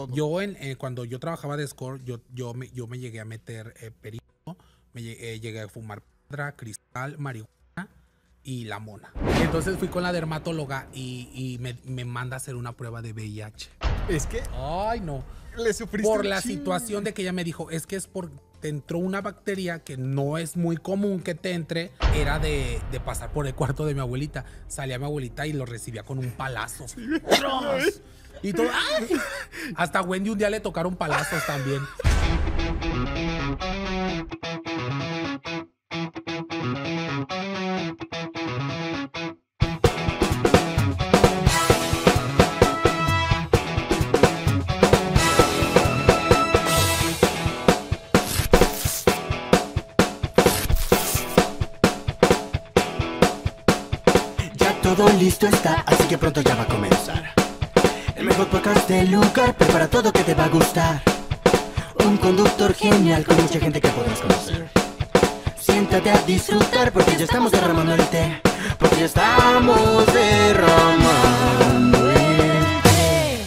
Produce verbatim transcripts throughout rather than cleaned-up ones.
todo. Yo, en, eh, cuando yo trabajaba de Score, yo, yo, me, yo me llegué a meter eh, perico, me llegué, eh, llegué a fumar piedra, cristal, marihuana y la mona. Entonces fui con la dermatóloga y, y me, me manda a hacer una prueba de V I H. Es que Ay, no. le sufriste Por un la chingo. situación de que ella me dijo, es que es por... te entró una bacteria que no es muy común que te entre, era de, de pasar por el cuarto de mi abuelita. Salía mi abuelita y lo recibía con un palazo. Sí, ¡Tros! Y todo, ¡ay! Hasta Wendy un día le tocaron palazos también. Todo listo está, así que pronto ya va a comenzar. El mejor podcast del lugar, prepara todo que te va a gustar. Un conductor genial con mucha gente que podrás conocer. Siéntate a disfrutar porque ya estamos derramando el té. Porque ya estamos derramando el té.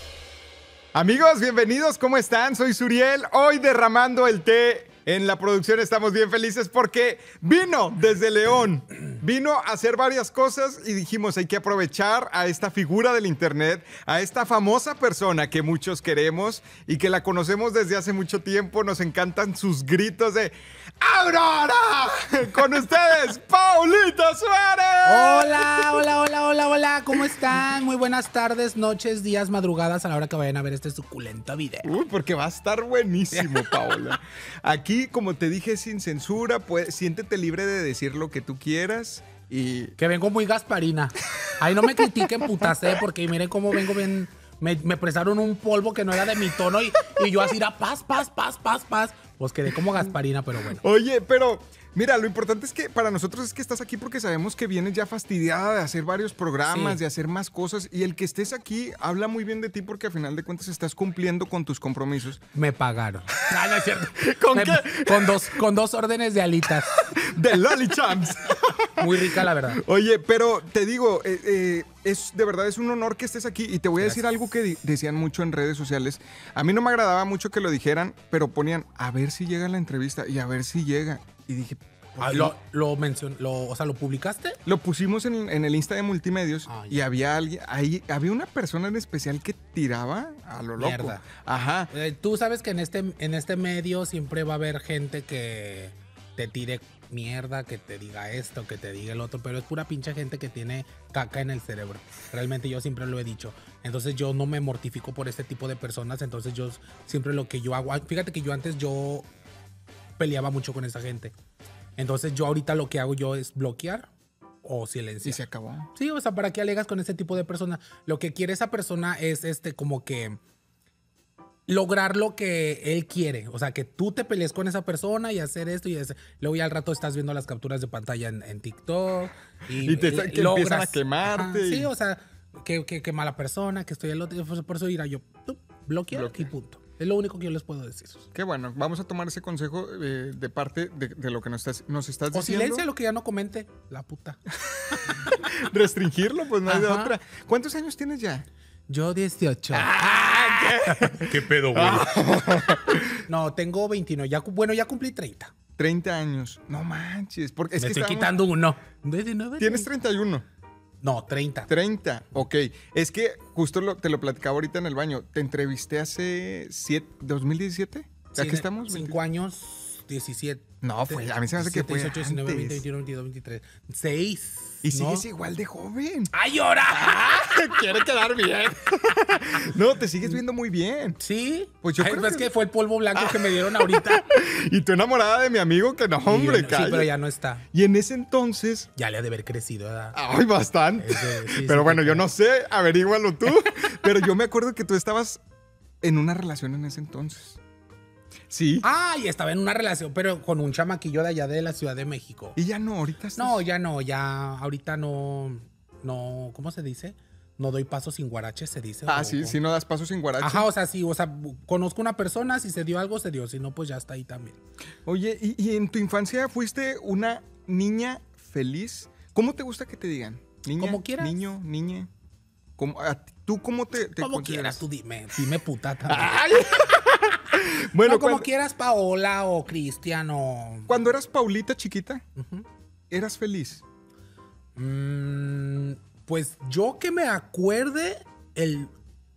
Amigos, bienvenidos, ¿cómo están? Soy Suriel, hoy derramando el té. En la producción estamos bien felices porque vino desde León, vino a hacer varias cosas y dijimos hay que aprovechar a esta figura del internet, a esta famosa persona que muchos queremos y que la conocemos desde hace mucho tiempo. Nos encantan sus gritos de ¡Aurora! Con ustedes, Paulita Suárez. Hola, hola, hola, hola, hola, ¿cómo están? Muy buenas tardes, noches, días, madrugadas a la hora que vayan a ver este suculento video. Uy, porque va a estar buenísimo, Paola. Aquí, como te dije, sin censura, pues, siéntete libre de decir lo que tú quieras y... Que vengo muy Gasparina. Ahí no me critiquen, putasé, porque miren cómo vengo bien... Me, me prestaron un polvo que no era de mi tono y, y yo así era paz, paz, paz, paz, paz. Pues quedé como Gasparina, pero bueno. Oye, pero... Mira, lo importante es que para nosotros es que estás aquí porque sabemos que vienes ya fastidiada de hacer varios programas, Sí. de hacer más cosas. Y el que estés aquí habla muy bien de ti porque a final de cuentas estás cumpliendo con tus compromisos. Me pagaron. Ah, no es cierto. ¿Con Me- qué? Con dos, con dos órdenes de alitas. ¡De Loli Champs! Muy rica, la verdad. Oye, pero te digo, eh, eh, es de verdad es un honor que estés aquí y te voy a decir algo que di- decían mucho en redes sociales. A mí no me agradaba mucho que lo dijeran, pero ponían a ver si llega la entrevista y a ver si llega. Y dije, ¿por Ah, qué? lo, lo mencionó, lo, o sea, ¿lo publicaste? Lo pusimos en, en el Insta de Multimedios Ah, y ya. había alguien, ahí había una persona en especial que tiraba a lo loco. Mierda. Ajá. Eh, tú sabes que en este, en este medio siempre va a haber gente que te tire mierda, que te diga esto, que te diga el otro, pero es pura pinche gente que tiene caca en el cerebro. Realmente yo siempre lo he dicho. Entonces yo no me mortifico por este tipo de personas, entonces yo siempre lo que yo hago, fíjate que yo antes yo peleaba mucho con esa gente. Entonces yo ahorita lo que hago yo es bloquear o Y silenciar. se acabó. Sí, o sea, ¿para qué alegas con ese tipo de persona? Lo que quiere esa persona es este como que lograr lo que él quiere. O sea, que tú te pelees con esa persona y hacer esto y hacer. Luego ya al rato estás viendo las capturas de pantalla en, en TikTok. Y, Y te- que empiezan a quemarte Ajá, y- sí, o sea, que, que, que mala persona, que estoy el otro. Por, por eso irá yo, tú, bloquear Bloquea. y punto. Es lo único que yo les puedo decir. Qué bueno, vamos a tomar ese consejo eh, de parte de, de lo que nos estás, nos estás O diciendo. silencia lo que ya no comente, la puta. Restringirlo, pues no hay de Ajá. otra. ¿Cuántos años tienes ya? Yo dieciocho. ¿Qué pedo, güey? No, tengo veintinueve. Ya, cu- bueno, ya cumplí treinta. treinta años. No manches. Porque es Me que estoy estábamos- quitando uno. diecinueve, Tienes treinta. treinta y uno. No, treinta. treinta, ok. Es que justo lo- te lo platicaba ahorita en el baño. Te entrevisté hace siete, dos mil diecisiete. ¿Aquí estamos? Cinco años, diecisiete. No, fue- a mí se me hace que fue diecisiete, diecinueve, antes. veinte, veintiuno, veintidós, veintitrés. seis. Y ¿no? sigues igual de joven. ¡Ay, llora! Quiere quedar bien. No, te sigues viendo muy bien. ¿Sí? Pues yo Ay, creo pues que- es que fue el polvo blanco que me dieron ahorita. Y tú enamorada de mi amigo, que no, hombre, Y yo- sí, calla. pero ya no está. Y en ese entonces... Ya le ha de haber crecido, ¿verdad? Ay, bastante. Ese, sí, pero sí, bueno, sí, yo claro. no sé, averígualo tú. Pero yo me acuerdo que tú estabas en una relación en ese entonces. Sí. Ay, estaba en una relación, pero con un chamaquillo de allá de la Ciudad de México. Y ya no, ahorita estás... No, ya no, ya ahorita no, no, ¿cómo se dice? No doy paso sin guarache, se dice. Ah, o- sí, o- sí, no das paso sin guarache. Ajá, o sea, sí, o sea, conozco una persona, si se dio algo, se dio, si no, pues ya está ahí también. Oye, ¿y, y en tu infancia fuiste una niña feliz? ¿Cómo te gusta que te digan? Niña, Como quieras. niño, niña. ¿Cómo, a ti- ¿Tú cómo te, te Como consideras? quieras, tú dime. Dime puta también. Ay. Bueno, no, como cuando, quieras, Paola o Cristian o... cuando eras Paulita chiquita, Ujú. ¿eras feliz? Mm, pues yo que me acuerde el...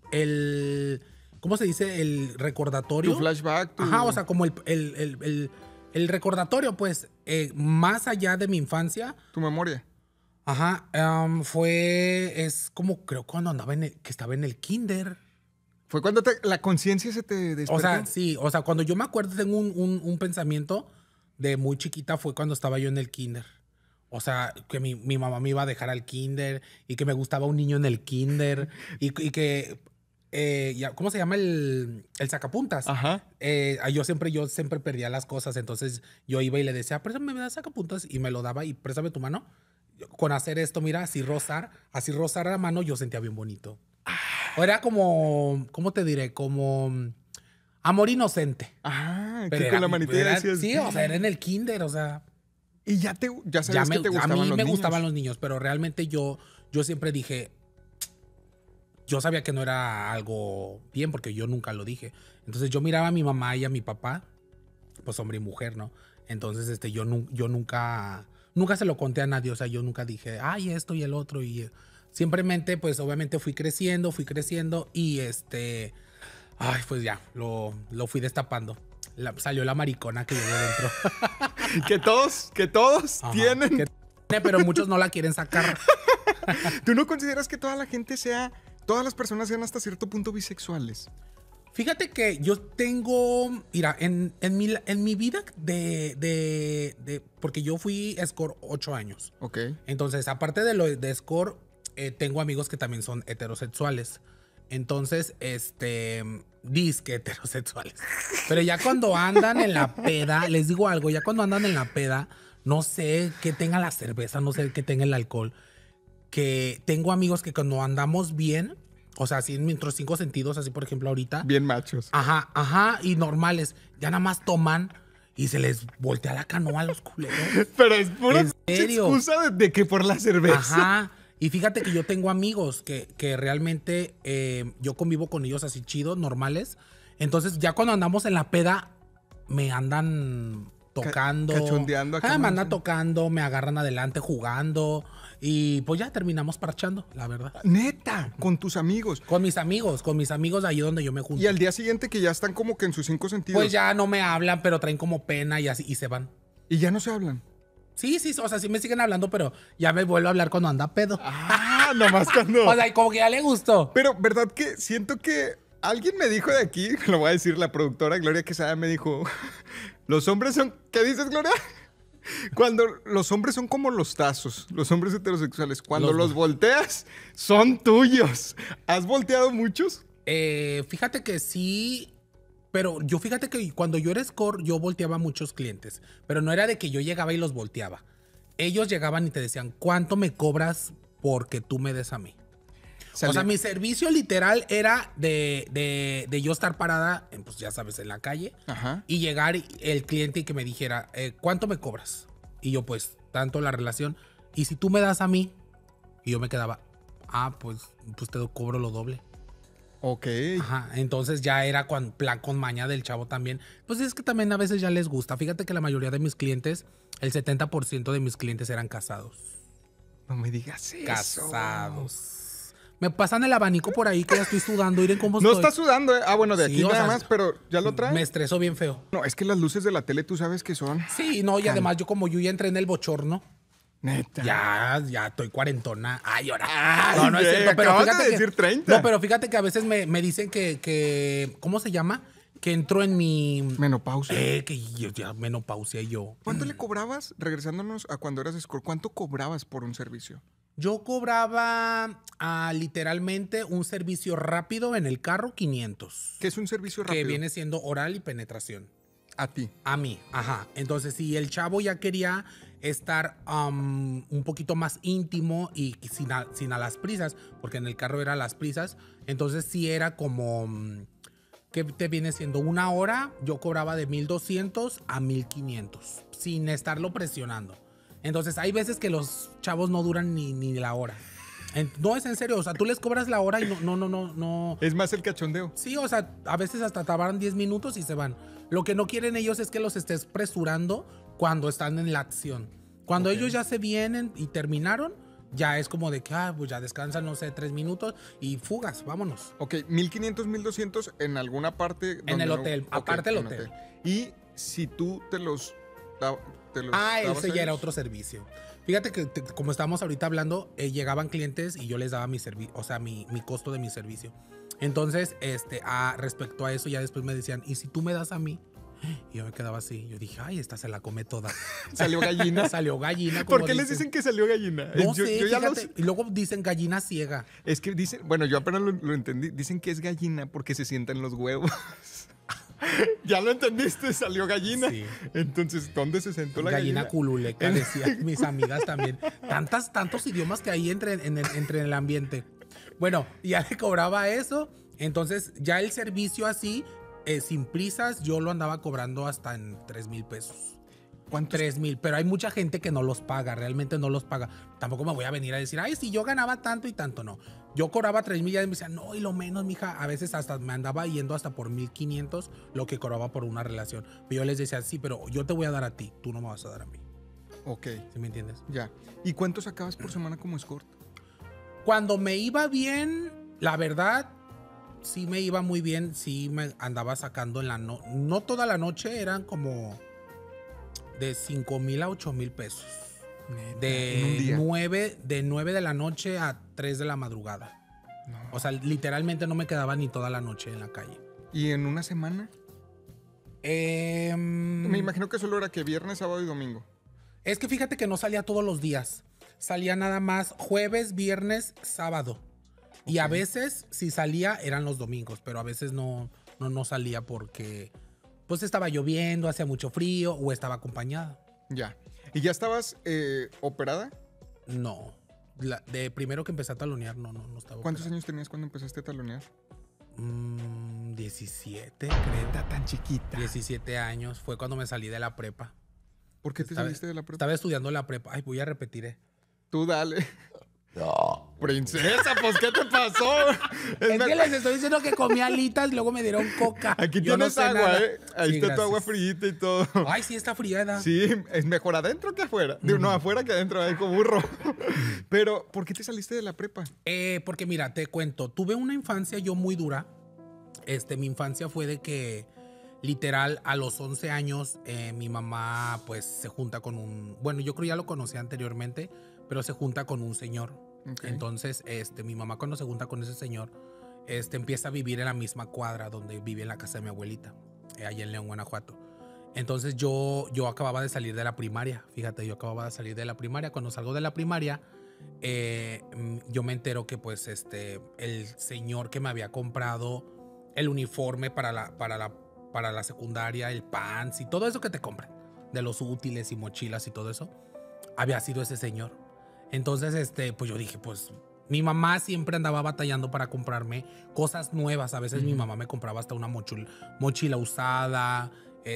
el ¿cómo se dice? El recordatorio. Tu flashback, tu... Ajá, o sea, como el, el, el, el, el recordatorio, pues, eh, más allá de mi infancia. tu memoria. Ajá, um, fue, es como creo cuando andaba en el, que estaba en el kinder. Fue cuando te- la conciencia se te despertó. O sea, sí, o sea, cuando yo me acuerdo, tengo un, un, un pensamiento de muy chiquita, fue cuando estaba yo en el kinder. O sea, que mi, mi mamá me iba a dejar al kinder y que me gustaba un niño en el kinder y, y que, eh, ya, ¿cómo se llama el, el sacapuntas? Ajá. Eh, yo siempre, yo siempre perdía las cosas, entonces yo iba y le decía, préstame, me das sacapuntas y me lo daba y préstame tu mano. Con hacer esto, mira, así rozar, así rozar la mano, yo sentía bien bonito. O era como, ¿cómo te diré? Como mm, amor inocente. Ah, que Pero con era- la manita era- decías... Sí, o sea, era en el kinder, o sea, Y ya, te, ya ya sabías me, que te a gustaban mí los me niños. gustaban los niños, pero realmente yo, yo siempre dije, yo sabía que no era algo bien porque yo nunca lo dije. Entonces yo miraba a mi mamá y a mi papá, pues hombre y mujer, ¿no? Entonces este, yo, nu- yo nunca, nunca se lo conté a nadie, o sea, yo nunca dije, ay, esto y el otro, y simplemente, pues obviamente fui creciendo, fui creciendo y este, ay, pues ya, lo, lo fui destapando. La- salió la maricona que llevo dentro. Que todos, que todos Ajá, tienen. que tiene, pero muchos no la quieren sacar. ¿Tú no consideras que toda la gente sea, todas las personas sean hasta cierto punto bisexuales? Fíjate que yo tengo, mira, en, en, mi, en mi vida de, de, de, porque yo fui escort ocho años. Ok. Entonces, aparte de lo de escort, eh, tengo amigos que también son heterosexuales. Entonces, este, disque heterosexuales. Pero ya cuando andan en la peda, les digo algo, ya cuando andan en la peda, no sé qué tenga la cerveza, no sé qué tenga el alcohol, que tengo amigos que cuando andamos bien, o sea, así en nuestros cinco sentidos, así por ejemplo ahorita, Bien machos. ajá, ajá, y normales, ya nada más toman y se les voltea la canoa a los culeros. Pero es pura ¿En serio? excusa de, de que por la cerveza. Ajá. Y fíjate que yo tengo amigos que, que realmente eh, yo convivo con ellos así chidos, normales. Entonces, ya cuando andamos en la peda, me andan tocando. Ca- cachondeando acá, Ah, me ¿no? andan tocando, me agarran adelante jugando. Y pues ya terminamos parchando, la verdad. Neta, con tus amigos. Con mis amigos, con mis amigos ahí donde yo me junto. Y al día siguiente que ya están como que en sus cinco sentidos. Pues ya no me hablan, pero traen como pena y así y se van. Y ya no se hablan. Sí, sí, o sea, sí me siguen hablando, pero ya me vuelvo a hablar cuando anda pedo. Ah, nomás cuando. O sea, y como que ya le gustó. Pero, ¿verdad que siento que alguien me dijo de aquí, me lo voy a decir, la productora Gloria Quesada me dijo, los hombres son, ¿qué dices, Gloria? Cuando los hombres son como los tazos, los hombres heterosexuales, cuando Los- los, volteas, son tuyos. ¿Has volteado muchos? Eh, fíjate que sí, pero yo fíjate que cuando yo era score, yo volteaba a muchos clientes, pero no era de que yo llegaba y los volteaba. Ellos llegaban y te decían, ¿cuánto me cobras porque tú me des a mí? O sea, mi servicio literal era de, de, de yo estar parada, en, pues ya sabes, en la calle, Ajá. y llegar y- el cliente y que me dijera, eh, ¿cuánto me cobras? Y yo, pues, tanto la relación. Y si tú me das a mí, y yo me quedaba, ah, pues, pues te cobro lo doble. Ok. Ajá, entonces ya era con plan con maña del chavo también. Pues es que también a veces ya les gusta. Fíjate que la mayoría de mis clientes, el setenta por ciento de mis clientes eran casados. No me digas eso. Casados. Me pasan el abanico por ahí que ya estoy sudando. Miren cómo No estoy. está sudando, ¿eh? Ah, bueno, de Sí, aquí o nada sea, más, pero ¿ya lo trae? Me estreso bien feo. No, es que las luces de la tele tú sabes que son. Sí, no, y además yo como yo ya entré en el bochorno, Neta. ya, ya estoy cuarentona. Ay, ahora. Ay, no, no es güey, cierto, pero acabas de fíjate que- decir treinta. No, pero fíjate que a veces me, me dicen que, que, ¿cómo se llama? Que entró en mi... Menopausia. Eh, que yo ya menopausia y yo. ¿Cuánto le cobrabas, regresándonos a cuando eras score, cuánto cobrabas por un servicio? Yo cobraba ah, literalmente un servicio rápido en el carro, quinientos. ¿Qué es un servicio rápido? Que viene siendo oral y penetración. A ti. A mí, ajá. Entonces, si el chavo ya quería estar um, un poquito más íntimo y sin a, sin a las prisas, porque en el carro era las prisas, entonces sí era como, um, ¿qué te viene siendo? Una hora, yo cobraba de mil doscientos a mil quinientos, sin estarlo presionando. Entonces, hay veces que los chavos no duran ni, ni la hora. En- no, es en serio, o sea, tú les cobras la hora y no, no, no, no, no. Es más el cachondeo. Sí, o sea, a veces hasta tardan diez minutos y se van. Lo que no quieren ellos es que los estés presurando cuando están en la acción. Cuando Ok. ellos ya se vienen y terminaron, ya es como de que, ah, pues ya descansan, no sé, tres minutos y fugas, vámonos. Ok, mil quinientos, mil doscientos en alguna parte. donde el no- hotel, ok, aparte del en hotel. Y si tú te los. da- te los Ah, dabas ese a ya era ellos. otro servicio. Fíjate que te- como estábamos ahorita hablando, eh, llegaban clientes y yo les daba mi servicio, o sea, mi, mi costo de mi servicio. Entonces, este, a, respecto a eso, ya después me decían, ¿y si tú me das a mí? Y yo me quedaba así. Yo dije, ay, esta se la come toda. Salió gallina. Salió gallina. como ¿Por qué les dicen. dicen que salió gallina? No Yo- sé, yo ya lo fíjate. sé. Y luego dicen gallina ciega. Es que dicen, bueno, yo apenas lo, lo entendí. Dicen que es gallina porque se sientan los huevos. Ya lo entendiste, salió gallina. Sí. Entonces, ¿dónde se sentó la Gallina gallina? cululeca, decían mis amigas también. Tantas, tantos idiomas que hay entre, en el, entre el ambiente. Bueno, ya le cobraba eso. Entonces, ya el servicio así, eh, sin prisas, yo lo andaba cobrando hasta en tres mil pesos. ¿Cuántos? Tres mil, pero hay mucha gente que no los paga, realmente no los paga. Tampoco me voy a venir a decir, ay, si yo ganaba tanto y tanto, no. Yo cobraba tres mil y ya me decían, no, y lo menos, mija. A veces hasta me andaba yendo hasta por mil quinientos lo que cobraba por una relación. Pero yo les decía, sí, pero yo te voy a dar a ti, tú no me vas a dar a mí. Ok, ¿Sí me entiendes? ya. ¿Y cuántos sacabas por semana como escort? Cuando me iba bien, la verdad, sí me iba muy bien. Sí me andaba sacando en la noche. No toda la noche, eran como de cinco mil a ocho mil pesos. en un De día. nueve, de nueve de la noche a tres de la madrugada. No. O sea, literalmente no me quedaba ni toda la noche en la calle. ¿Y en una semana? Em, Me imagino que solo era que viernes, sábado y domingo. Es que fíjate que no salía todos los días. Salía nada más jueves, viernes, sábado. Y a Ok. veces, si salía, eran los domingos, pero a veces no, no, no salía porque pues estaba lloviendo, hacía mucho frío o estaba acompañada. Ya. ¿Y ya estabas eh, operada? No. La- de primero que empecé a talonear, no, no, no estaba. ¿Cuántos operada. años tenías cuando empezaste a talonear? Mm, diecisiete, creo. tan chiquita. diecisiete años. Fue cuando me salí de la prepa. ¿Por qué te Estaba- saliste de la prepa? Estaba estudiando la prepa. Ay, voy a repetir, eh. Tú dale. Princesa, pues ¿qué te pasó? Es Es me- que les estoy diciendo que comí alitas y luego me dieron coca. Aquí Yo no tienes sé agua, nada. ¿eh? Ahí Sí, está tu agua gracias. frita y todo. Ay, sí, está fría, ¿verdad? Sí, es mejor adentro que afuera. Digo, no, afuera que adentro, ahí como burro. Pero, ¿por qué te saliste de la prepa? Eh, porque mira, te cuento, tuve una infancia yo muy dura. Este, mi infancia fue de que literal a los once años eh, mi mamá pues se junta con un, bueno, yo creo ya lo conocía anteriormente, pero se junta con un señor. Ok. Entonces, este, mi mamá cuando se junta con ese señor, este, empieza a vivir en la misma cuadra donde vive en la casa de mi abuelita, eh, allá en León, Guanajuato. Entonces yo, yo acababa de salir de la primaria, fíjate, yo acababa de salir de la primaria. Cuando salgo de la primaria, eh, mm, yo me entero que pues este, el señor que me había comprado el uniforme para la, para la, para la secundaria, el pants y todo eso que te compran, de los útiles y mochilas y todo eso, había sido ese señor. Entonces, este, pues yo dije, pues mi mamá siempre andaba batallando para comprarme cosas nuevas. A veces mi mamá me compraba hasta una mochila, mochila usada,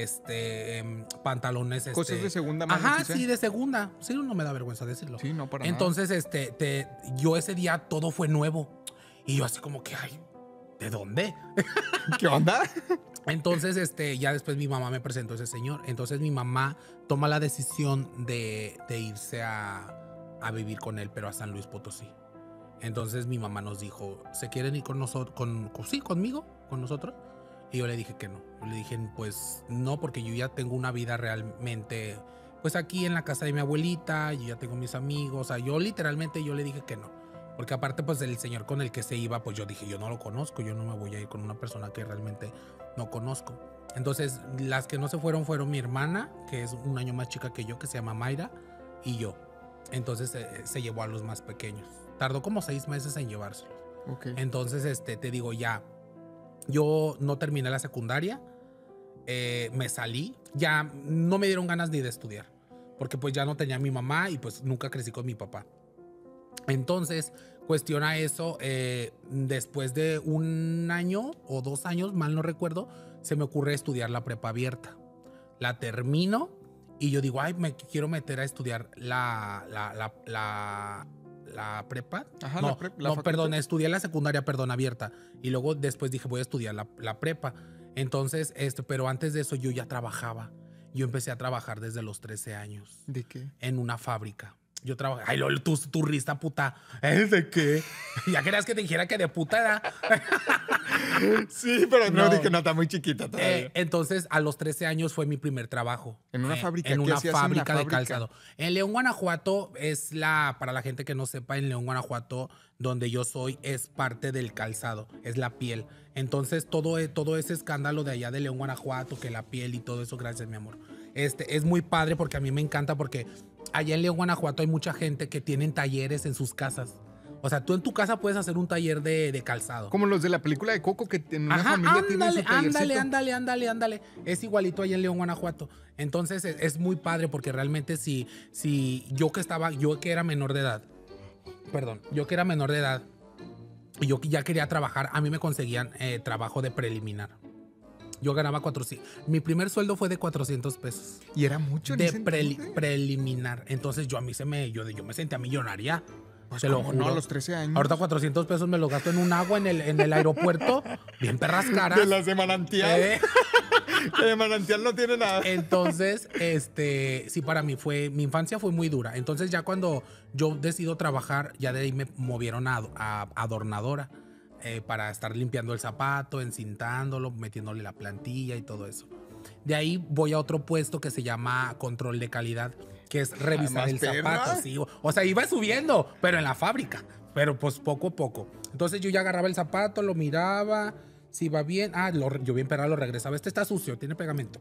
este, em, pantalones. Cosas este, de segunda mano. Ajá, quizá. sí, de segunda. Sí, no me da vergüenza decirlo. Sí, no, para Entonces, este, te, yo ese día todo fue nuevo. Y yo así como que, ay, ¿de dónde? nada. ¿Qué onda? Entonces, este, ya después mi mamá me presentó a ese señor. Entonces mi mamá toma la decisión de, de irse a, a vivir con él, pero a San Luis Potosí. Entonces mi mamá nos dijo, ¿se quieren ir con nosotros? Con, con- sí, conmigo, con nosotros. Y yo le dije que no. Yo le dije, pues no, porque yo ya tengo una vida realmente, pues aquí en la casa de mi abuelita, yo ya tengo mis amigos. O sea, yo literalmente yo le dije que no. Porque aparte, pues el señor con el que se iba, pues yo dije, yo no lo conozco, yo no me voy a ir con una persona que realmente no conozco. Entonces, las que no se fueron fueron mi hermana, que es un año más chica que yo, que se llama Mayra, y yo. Entonces eh, se llevó a los más pequeños. Tardó como seis meses en llevárselos. Ok. Entonces, este, te digo, ya, yo no terminé la secundaria, eh, me salí, ya no me dieron ganas ni de estudiar, porque pues ya no tenía a mi mamá y pues nunca crecí con mi papá. Entonces, cuestiona eso, eh, después de un año o dos años, mal no recuerdo, se me ocurre estudiar la prepa abierta. La termino y yo digo, ay, me quiero meter a estudiar la, la, la, la, la prepa. Ajá, no, la prep- la no facultad. perdón, estudié la secundaria, perdón, abierta. Y luego después dije, voy a estudiar la, la prepa. Entonces, este, pero antes de eso yo ya trabajaba. Yo empecé a trabajar desde los trece años. ¿De qué? En una fábrica. Yo trabajé. Ay, Lolo, tu, tu rista puta. ¿Es de qué? Ya querías que te dijera que de puta era. Sí, pero no, No. dije, no, está muy chiquita todavía. Eh, entonces, a los trece años fue mi primer trabajo. ¿En una Eh, fábrica? En ¿Qué una hacías en la fábrica de fábrica? calzado. En León, Guanajuato, es la, para la gente que no sepa, en León, Guanajuato, donde yo soy, es parte del calzado, es la piel. Entonces, todo, e- todo ese escándalo de allá de León, Guanajuato, que la piel y todo eso, gracias, mi amor. Este, es muy padre porque a mí me encanta porque allá en León, Guanajuato, hay mucha gente que tienen talleres en sus casas. O sea, tú en tu casa puedes hacer un taller de, de calzado. Como los de la película de Coco, que en una Ajá, familia tienen su ándale, tallercito. ándale, ándale, ándale, ándale. Es igualito allá en León, Guanajuato. Entonces es, es muy padre porque realmente si, si yo que estaba, yo que era menor de edad, perdón, yo que era menor de edad y yo que ya quería trabajar, a mí me conseguían eh, trabajo de preliminar. Yo ganaba cuatrocientos. Mi primer sueldo fue de cuatrocientos pesos. Y era mucho en De ese preli- entonces. preliminar. Entonces yo a mí se me, yo, yo me sentía millonaria. Pues, Se lo ¿cómo no? juro. A los trece años. Ahorita cuatrocientos pesos me los gasto en un agua en el, en el aeropuerto. Bien perras caras. De las de manantial. Eh, Que de manantial no tiene nada. Entonces, este, sí, para mí fue, mi infancia fue muy dura. Entonces ya cuando yo decido trabajar, ya de ahí me movieron a, a adornadora eh, para estar limpiando el zapato, encintándolo, metiéndole la plantilla y todo eso. De ahí voy a otro puesto que se llama control de calidad, que es revisar más el perra. zapato. Sí, o, o sea, iba subiendo, pero en la fábrica, pero pues poco a poco. Entonces yo ya agarraba el zapato, lo miraba, si va bien, ah, lo, yo bien perra lo regresaba. Este está sucio, tiene pegamento.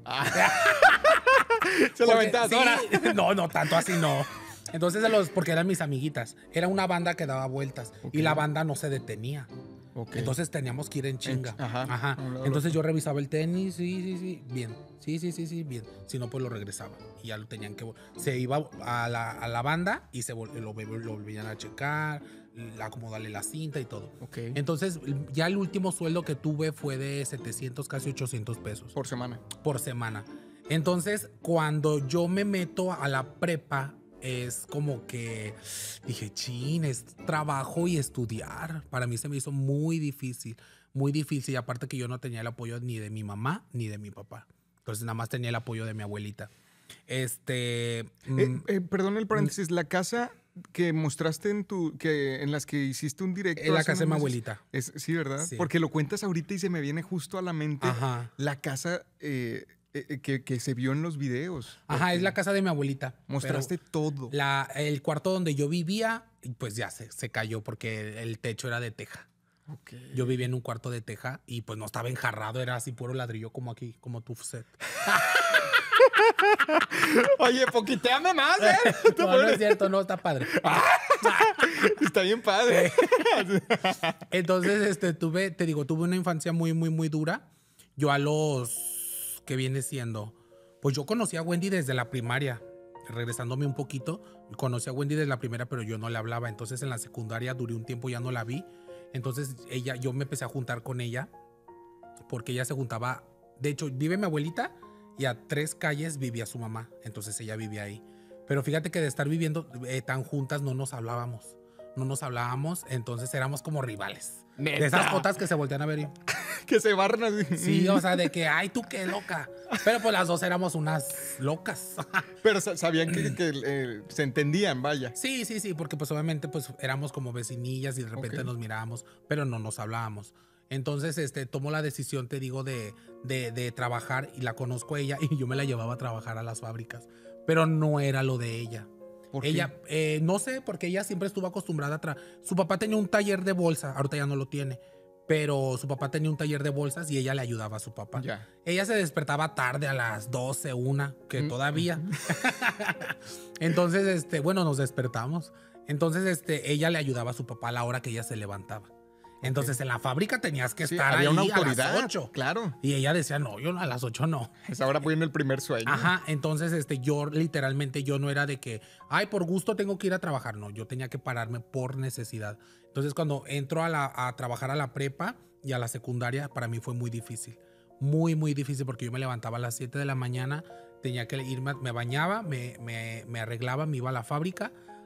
Se la Porque- aventas sí, ahora. No, no, tanto así no. Entonces, de los, porque eran mis amiguitas. Era una banda que daba vueltas Ok. y la banda no se detenía. Ok. Entonces teníamos que ir en chinga. ajá. Ajá. Un lado, Entonces yo revisaba el tenis, sí, sí, sí, bien. Sí, sí, sí, sí, bien. Si no, pues lo regresaba. Y ya lo tenían que... Se iba a la, a la banda y se vol- lo, lo volvían a checar, acomodarle la cinta y todo. Ok. Entonces, ya el último sueldo que tuve fue de setecientos, casi ochocientos pesos Por semana. por semana. Entonces, cuando yo me meto a la prepa, es como que dije, chin, es trabajo y estudiar. Para mí se me hizo muy difícil, muy difícil. Y aparte que yo no tenía el apoyo ni de mi mamá ni de mi papá. Entonces, nada más tenía el apoyo de mi abuelita. Este... mm, Eh, eh, perdón el paréntesis. La casa que mostraste en tu... que en las que hiciste un directo... En la hace casa de mi unos meses, abuelita. es- sí, ¿verdad? Sí. Porque lo cuentas ahorita y se me viene justo a la mente Ajá. la casa eh, eh, que, que se vio en los videos. Ajá, Porque es la casa de mi abuelita. Mostraste Pero todo. la, el cuarto donde yo vivía, pues ya se, se cayó porque el techo era de teja. Ok. Yo vivía en un cuarto de teja y pues no estaba enjarrado, era así puro ladrillo como aquí, como tu set. Oye, poquiteame más, ¿eh? No, no es cierto, no, está padre. Está bien padre. Entonces, este, tuve, te digo, tuve una infancia muy, muy, muy dura. Yo a los, ¿qué viene siendo? Pues yo conocí a Wendy desde la primaria. Regresándome un poquito, conocí a Wendy desde la primera, pero yo no le hablaba. Entonces en la secundaria duré un tiempo, ya no la vi. Entonces ella, yo me empecé a juntar con ella porque ella se juntaba. De hecho, vive mi abuelita y a tres calles vivía su mamá. Entonces ella vivía ahí. Pero fíjate que de estar viviendo eh, tan juntas no nos hablábamos. No nos hablábamos, entonces éramos como rivales. De esas fotos que se voltean a ver. y- Que se barran así. Sí, o sea, de que, ay, tú qué loca. Pero pues las dos éramos unas locas. Pero sa- sabían que, que, eh, se entendían, vaya. Sí, sí, sí, porque pues obviamente pues éramos como vecinillas y de repente Ok. nos mirábamos, pero no nos hablábamos. Entonces, este, tomó la decisión, te digo, de, de, de trabajar y la conozco a ella y yo me la llevaba a trabajar a las fábricas, pero no era lo de ella. ¿Por Ella, qué? eh, no sé, porque ella siempre estuvo acostumbrada a... tra- Su papá tenía un taller de bolsa, ahorita ya no lo tiene, pero su papá tenía un taller de bolsas y ella le ayudaba a su papá. Ya. Ella se despertaba tarde a las doce, una, que Mm. todavía. Entonces, este, bueno, nos despertamos. Entonces, este, ella le ayudaba a su papá a la hora que ella se levantaba. Entonces, en la fábrica tenías que Sí, estar había ahí una a las autoridad. ocho. Claro. Y ella decía, no, yo a las ocho no. Pues ahora voy en el primer sueño. Ajá, entonces este, yo literalmente yo no era de que, ay, por gusto tengo que ir a trabajar. No, yo tenía que pararme por necesidad. Entonces cuando entro a, la, a trabajar a la prepa y a la secundaria, para mí fue muy difícil. Muy, muy difícil porque yo me levantaba a las siete de la mañana, tenía que irme, me bañaba, me, me, me arreglaba, me iba a la fábrica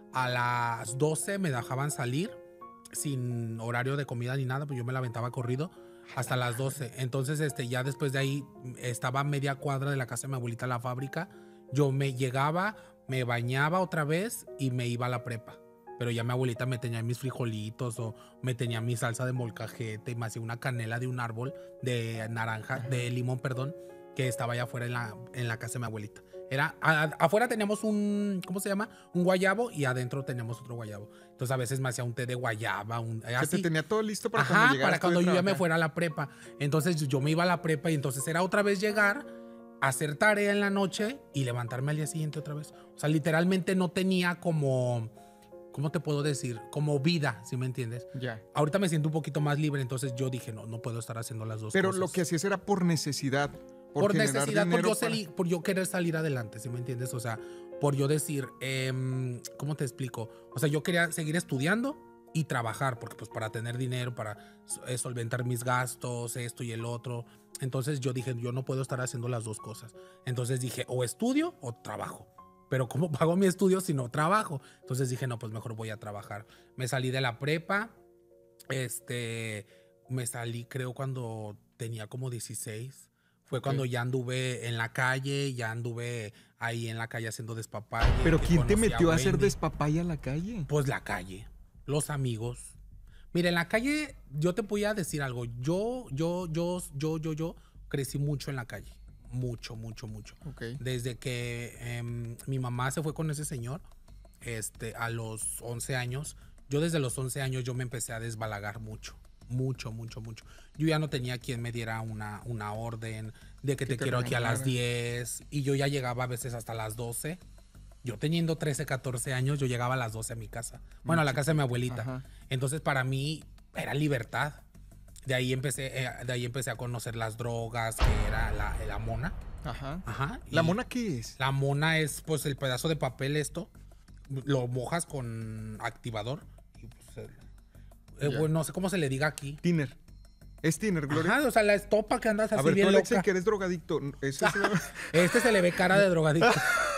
A las doce me dejaban salir sin horario de comida ni nada, pues yo me la aventaba corrido hasta las doce. Entonces, este, ya después de ahí estaba a media cuadra de la casa de mi abuelita la fábrica. Yo me llegaba, me bañaba otra vez y me iba a la prepa. Pero ya mi abuelita me tenía mis frijolitos o me tenía mi salsa de molcajete y me hacía una canela de un árbol de naranja, de limón, perdón, que estaba allá afuera en la, en la casa de mi abuelita. Era, a, afuera teníamos un, ¿cómo se llama? Un guayabo y adentro teníamos otro guayabo. Entonces a veces me hacía un té de guayaba. Un, Que así. te tenía todo listo para Ajá, cuando llegaras para cuando tú de yo ya me trabajar. fuera a la prepa. Entonces yo me iba a la prepa y entonces era otra vez llegar, hacer tarea en la noche y levantarme al día siguiente otra vez. O sea, literalmente no tenía como, ¿cómo te puedo decir? Como vida, ¿sí me entiendes? Ya. Ahorita me siento un poquito más libre, entonces yo dije, no, no puedo estar haciendo las dos Pero cosas. lo que hacías era por necesidad. Por, Por generar necesidad, por dinero yo, para- sali- por yo querer salir adelante, ¿sí me entiendes? O sea, por yo decir, em, ¿cómo te explico? O sea, yo quería seguir estudiando y trabajar, porque pues para tener dinero, para eh, solventar mis gastos, esto y el otro. Entonces yo dije, yo no puedo estar haciendo las dos cosas. Entonces dije, o estudio o trabajo. Pero ¿cómo pago mi estudio si no trabajo? Entonces dije, no, pues mejor voy a trabajar. Me salí de la prepa, este, me salí creo cuando tenía como dieciséis. Fue cuando Ok. ya anduve en la calle, ya anduve ahí en la calle haciendo despapalle. Pero que ¿quién te conocí metió a hacer Wendy. despapaya a la calle? Pues la calle, los amigos. Mira, en la calle yo te voy a decir algo. Yo, yo, yo, yo, yo, yo crecí mucho en la calle. Mucho, mucho, mucho. Ok. Desde que em, mi mamá se fue con ese señor, este, a los once años, yo desde los once años yo me empecé a desbalagar mucho. Mucho, mucho, mucho. Yo ya no tenía quien me diera una, una orden de que te, te quiero aquí a las regañara. diez. Y yo ya llegaba a veces hasta las doce. Yo teniendo trece, catorce años, yo llegaba a las doce a mi casa. Bueno, a la casa de mi abuelita. Ajá. Entonces, para mí era libertad. De ahí empecé, eh, de ahí empecé a conocer las drogas, que era la, la mona. Ajá. Ajá. ¿La y mona qué es? La mona es, pues, el pedazo de papel esto. Lo mojas con activador. Y, pues, el- eh, Ya. bueno, no sé cómo se le diga aquí. Tiner. ¿Es Tiner, Gloria? Ajá, o sea, la estopa que andas así a ver, tú, bien Alexei, loca. que eres drogadicto. ¿Eso es la- Este se le ve cara de drogadicto.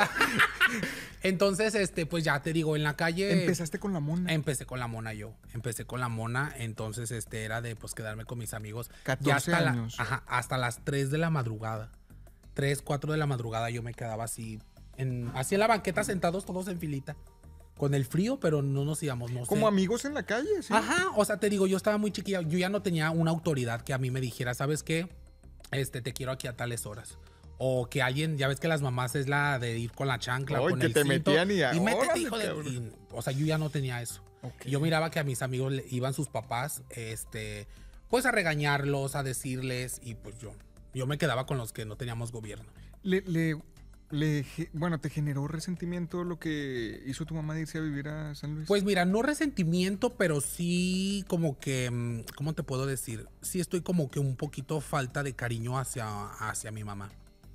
Entonces, este, pues ya te digo, en la calle. Empezaste con la mona. Empecé con la mona yo. Empecé con la mona. Entonces, este, era de pues quedarme con mis amigos. catorce Ya hasta la- años. ajá, hasta las tres de la madrugada. tres, cuatro de la madrugada yo me quedaba así. En, así en la banqueta sentados todos en filita. Con el frío, pero no nos íbamos, no sé. Como amigos en la calle, sí. Ajá, o sea, te digo, yo estaba muy chiquilla, yo ya no tenía una autoridad que a mí me dijera, ¿sabes qué? Este, te quiero aquí a tales horas. O que alguien, ya ves que las mamás es la de ir con la chancla, Ay, con que el te cinto, metían y a- y métete, órale, hijo de... cabrón. y, o sea, yo ya no tenía eso. Ok. Yo miraba que a mis amigos le- iban sus papás, este, pues a regañarlos, a decirles, y pues yo, yo me quedaba con los que no teníamos gobierno. Le, le, le ge- bueno, ¿te generó resentimiento lo que hizo tu mamá de irse a vivir a San Luis? Pues mira, no resentimiento, pero sí como que, mm, ¿cómo te puedo decir? Sí estoy como que un poquito falta de cariño hacia, hacia mi mamá.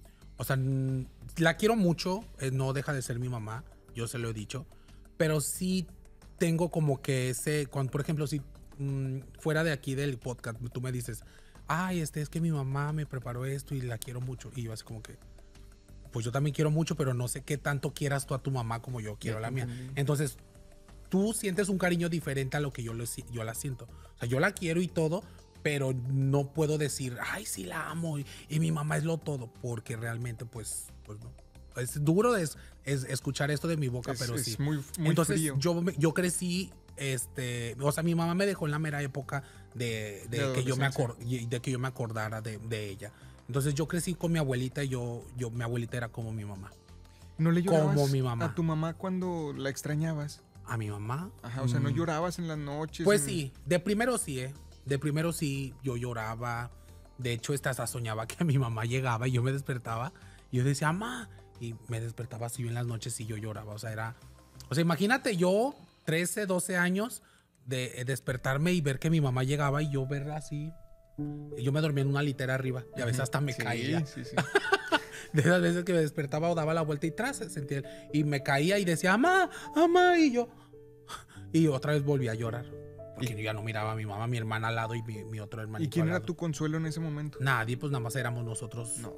O sea, mm, la quiero mucho, eh, no deja de ser mi mamá, yo se lo he dicho, pero sí tengo como que ese, cuando, por ejemplo, si mm, fuera de aquí del podcast tú me dices, ay, este es que mi mamá me preparó esto y la quiero mucho, y yo así como que, pues yo también quiero mucho, pero no sé qué tanto quieras tú a tu mamá como yo quiero a la mía. Entonces, tú sientes un cariño diferente a lo que yo, lo, si- yo la siento. O sea, yo la quiero y todo, pero no puedo decir, ay, sí la amo y, y mi mamá es lo todo, porque realmente, pues, pues no. Es duro es, es escuchar esto de mi boca, Es- pero es sí. muy, muy Entonces, frío. yo, me- yo crecí, este, o sea, mi mamá me dejó en la mera época de, de De que, yo me adolescencia. acor- y- de que yo me acordara de, de ella. Entonces, yo crecí con mi abuelita y yo, yo, mi abuelita era como mi mamá. ¿No le llorabas como mi mamá. a tu mamá cuando la extrañabas? ¿A mi mamá? Ajá, o sea, ¿no Mm. llorabas en las noches? Pues en- sí, de primero sí, ¿eh? De primero sí, yo lloraba. De hecho, esta hasta soñaba que mi mamá llegaba y yo me despertaba. Y yo decía, mamá. Y me despertaba así yo en las noches y yo lloraba. O sea, era... O sea, imagínate yo, trece, doce años, de eh, despertarme y ver que mi mamá llegaba y yo verla así. Y yo me dormía en una litera arriba. Y a veces hasta me Sí, caía. sí, sí. De esas veces que me despertaba o daba la vuelta y tras, sentía el- y me caía y decía, mamá, mamá, y yo, y otra vez volví a llorar. Porque yo ya no miraba a mi mamá, mi hermana al lado y mi, mi otro hermanito ¿Y quién al era lado. tu consuelo en ese momento? Nadie, pues nada más éramos nosotros. No.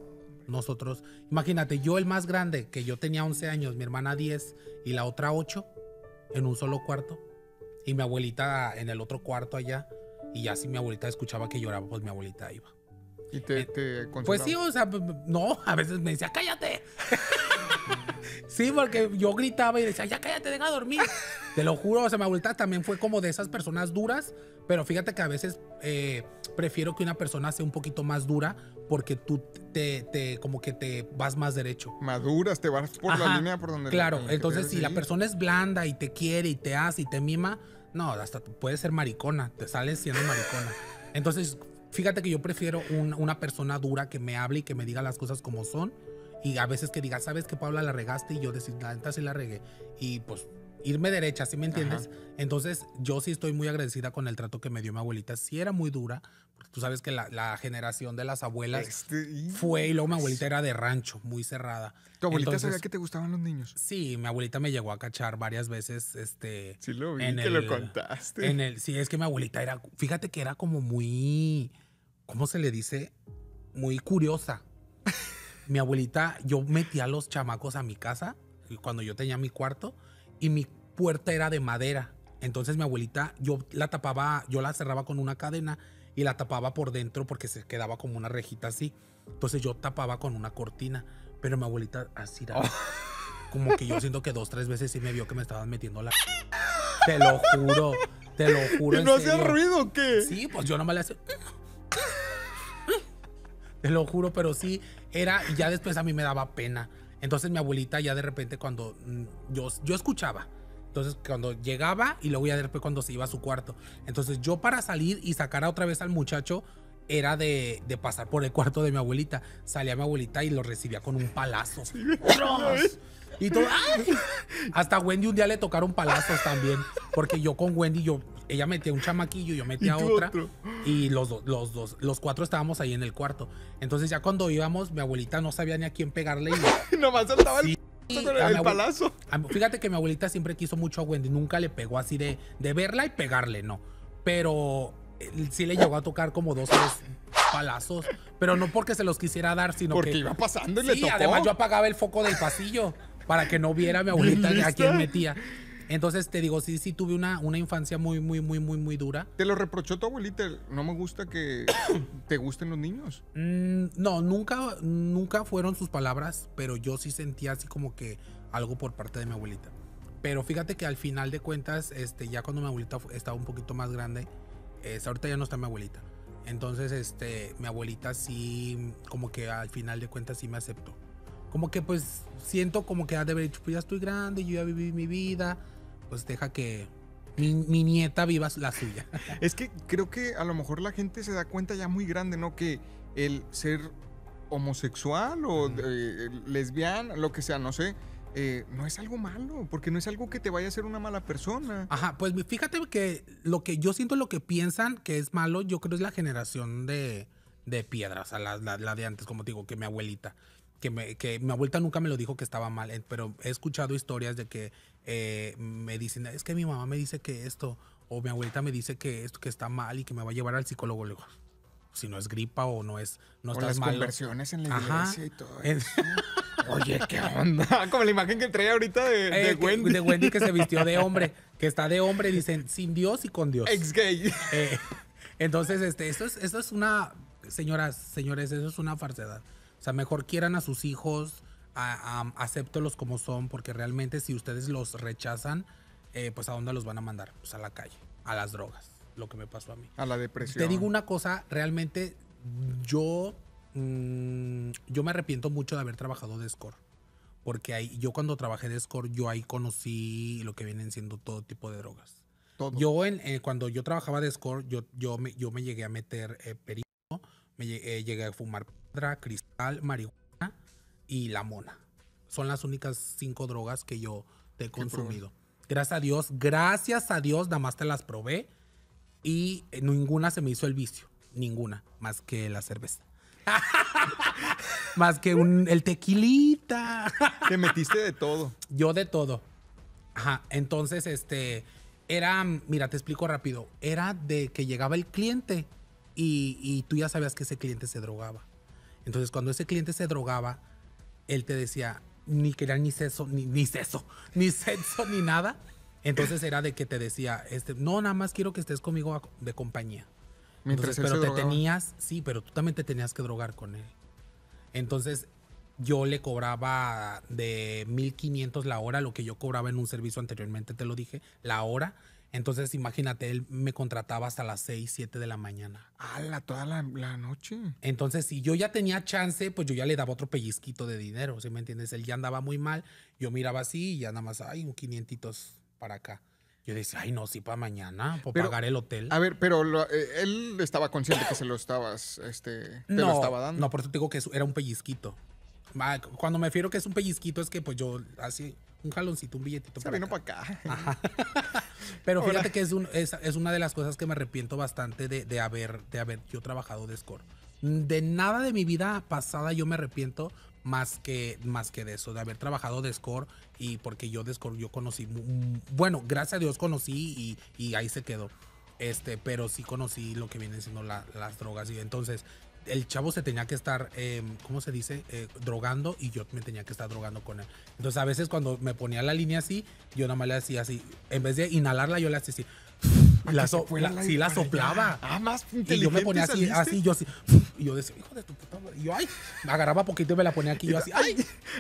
Nosotros. Imagínate, yo el más grande, que yo tenía once años, mi hermana diez y la otra ocho. en un solo cuarto. Y mi abuelita en el otro cuarto allá. Y ya si mi abuelita escuchaba que lloraba, pues mi abuelita iba. ¿Y te, te consolaba? Pues sí, o sea, no, a veces me decía, cállate. Sí, porque yo gritaba y decía, ya cállate, deja dormir. Te lo juro, o sea, mi abuelita también fue como de esas personas duras, pero fíjate que a veces eh, prefiero que una persona sea un poquito más dura porque tú te, te como que te vas más derecho. Maduras, te vas por Ajá, la línea por donde... claro, la, entonces si la persona es blanda y te quiere y te hace y te mima, no, hasta puedes ser maricona, te sales siendo maricona. Entonces, fíjate que yo prefiero un, una persona dura que me hable y que me diga las cosas como son. Y a veces que diga, ¿sabes que Paula la regaste? Y yo decir, la neta sí la regué. Y pues irme derecha, ¿sí me entiendes? Ajá. Entonces yo sí estoy muy agradecida con el trato que me dio mi abuelita. Sí era muy dura, porque tú sabes que la, la generación de las abuelas este... fue, y luego mi abuelita era de rancho, muy cerrada. ¿Tu abuelita Entonces, sabía que te gustaban los niños? Sí, mi abuelita me llegó a cachar varias veces. Este, sí lo vi, en que el, lo contaste. En el, sí, es que mi abuelita era, fíjate que era como muy, ¿cómo se le dice? Muy curiosa. Mi abuelita, yo metía a los chamacos a mi casa cuando yo tenía mi cuarto y mi puerta era de madera. Entonces mi abuelita, yo la tapaba, yo la cerraba con una cadena y la tapaba por dentro porque se quedaba como una rejita así. Entonces yo tapaba con una cortina, pero mi abuelita así era. Oh. Como que yo siento que dos, tres veces sí me vio que me estaban metiendo la... Te lo juro, te lo juro. ¿Y no hacía ruido o qué? Sí, pues yo nomás le hacía... Te lo juro, pero sí era, y ya después a mí me daba pena. Entonces mi abuelita ya de repente cuando yo, yo escuchaba, entonces cuando llegaba y luego ya después cuando se iba a su cuarto. Entonces yo para salir y sacar otra vez al muchacho era de, de pasar por el cuarto de mi abuelita. Salía mi abuelita y lo recibía con un palazo. Sí, y todo, ¡ay! Hasta Wendy un día le tocaron palazos también, porque yo con Wendy, yo, ella metía un chamaquillo, yo metía otra, otro? Y los, do, los dos, los cuatro estábamos ahí en el cuarto. Entonces ya cuando íbamos, mi abuelita no sabía ni a quién pegarle. Y nomás saltaba sí, el, el, el palazo. Fíjate que mi abuelita siempre quiso mucho a Wendy, nunca le pegó así de, de verla y pegarle, no. Pero sí le llegó a tocar como dos, tres palazos, pero no porque se los quisiera dar, sino porque que... iba pasando y sí, le tocó. Además yo apagaba el foco del pasillo para que no viera a mi abuelita a quién metía. Entonces te digo, sí, sí tuve una, una infancia muy, muy, muy, muy, muy dura. ¿Te lo reprochó tu abuelita? No me gusta que te gusten los niños. Mm, no, nunca, nunca fueron sus palabras, pero yo sí sentía así como que algo por parte de mi abuelita. Pero fíjate que al final de cuentas, este, ya cuando mi abuelita estaba un poquito más grande, eh, ahorita ya no está mi abuelita. Entonces, este, mi abuelita sí, como que al final de cuentas sí me aceptó. Como que pues siento como que ha de haber dicho, pues ya estoy grande, yo ya viví mi vida, pues deja que mi, mi nieta viva la suya. Es que creo que a lo mejor la gente se da cuenta ya muy grande, ¿no? Que el ser homosexual o eh, lesbiana, lo que sea, no sé, eh, no es algo malo, porque no es algo que te vaya a hacer una mala persona. Ajá, pues fíjate que lo que yo siento, lo que piensan que es malo, yo creo es la generación de, de piedra, o sea, la, la, la de antes, como te digo, que mi abuelita. Que, me, que mi abuelita nunca me lo dijo que estaba mal, pero he escuchado historias de que eh, me dicen, es que mi mamá me dice que esto, o mi abuelita me dice que esto que está mal y que me va a llevar al psicólogo. Le digo, si no es gripa o no es, no o estás las malo. Conversiones en la iglesia. Ajá. Y todo eso. Oye, ¿qué onda? Como la imagen que trae ahorita de, eh, de Wendy. De Wendy que se vistió de hombre, que está de hombre, dicen, sin Dios y con Dios. Ex-gay. Eh, entonces, este, esto es, esto es una, señoras, señores, eso es una falsedad. O sea, mejor quieran a sus hijos, a, a, acéptolos como son, porque realmente si ustedes los rechazan, eh, pues ¿a dónde los van a mandar? Pues a la calle, a las drogas, lo que me pasó a mí. A la depresión. Te digo una cosa, realmente yo, mmm, yo me arrepiento mucho de haber trabajado de score, porque ahí, yo cuando trabajé de score, yo ahí conocí lo que vienen siendo todo tipo de drogas. Todo. Yo, en, eh, cuando yo trabajaba de score, yo, yo, me, yo me llegué a meter eh, perico, me llegué, eh, llegué a fumar cristal, marihuana y la mona. Son las únicas cinco drogas que yo te he consumido. Gracias a Dios, gracias a Dios, nada más te las probé y ninguna se me hizo el vicio. Ninguna, más que la cerveza. Más que un, el tequilita. Te metiste de todo. Yo de todo. Ajá, entonces este, era, mira, te explico rápido. Era de que llegaba el cliente y, y tú ya sabías que ese cliente se drogaba. Entonces, cuando ese cliente se drogaba, él te decía, ni quería ni sexo, ni, ni sexo, ni sexo, ni nada. Entonces era de que te decía, este, no, nada más quiero que estés conmigo de compañía. Mientras Entonces, él pero se te drogaba. tenías, sí, pero tú también te tenías que drogar con él. Entonces, yo le cobraba de mil quinientos la hora, lo que yo cobraba en un servicio anteriormente, te lo dije, la hora. Entonces, imagínate, él me contrataba hasta las seis, siete de la mañana. ¡Hala! Toda la, la noche. Entonces, si yo ya tenía chance, pues yo ya le daba otro pellizquito de dinero, ¿sí me entiendes? Él ya andaba muy mal, yo miraba así y ya nada más, ay, un quinientitos para acá. Yo decía, ay, no, sí, para mañana, para Pero, pagar el hotel. A ver, pero lo- eh, él estaba consciente que se lo estabas, este, te lo No, estaba dando. no, por eso te digo que eso era un pellizquito. Ah, Cuando me refiero que es un pellizquito es que pues yo así, un jaloncito, un billetito. Se para vino acá. para acá. Pero Ahora- fíjate que es, un- es, es una de las cosas que me arrepiento bastante de, de haber, de haber yo trabajado de score. De nada de mi vida pasada yo me arrepiento más que, más que de eso, de haber trabajado de score y porque yo de score yo conocí, mu- mu- bueno, gracias a Dios conocí y, y ahí se quedó. Este, pero sí conocí lo que vienen siendo la- las drogas y entonces el chavo se tenía que estar, eh, ¿cómo se dice? Eh, drogando y yo me tenía que estar drogando con él. Entonces a veces cuando me ponía la línea así, yo nada más le hacía así, en vez de inhalarla yo le hacía así. Para La que se so- fuera la- el sí, la aire para soplaba. allá. Ah, más Y yo inteligente me ponía así, saliste. así, yo así. Y yo decía, hijo de tu puta madre. Y yo, ay, me agarraba poquito y me la ponía aquí. Y yo así, ay,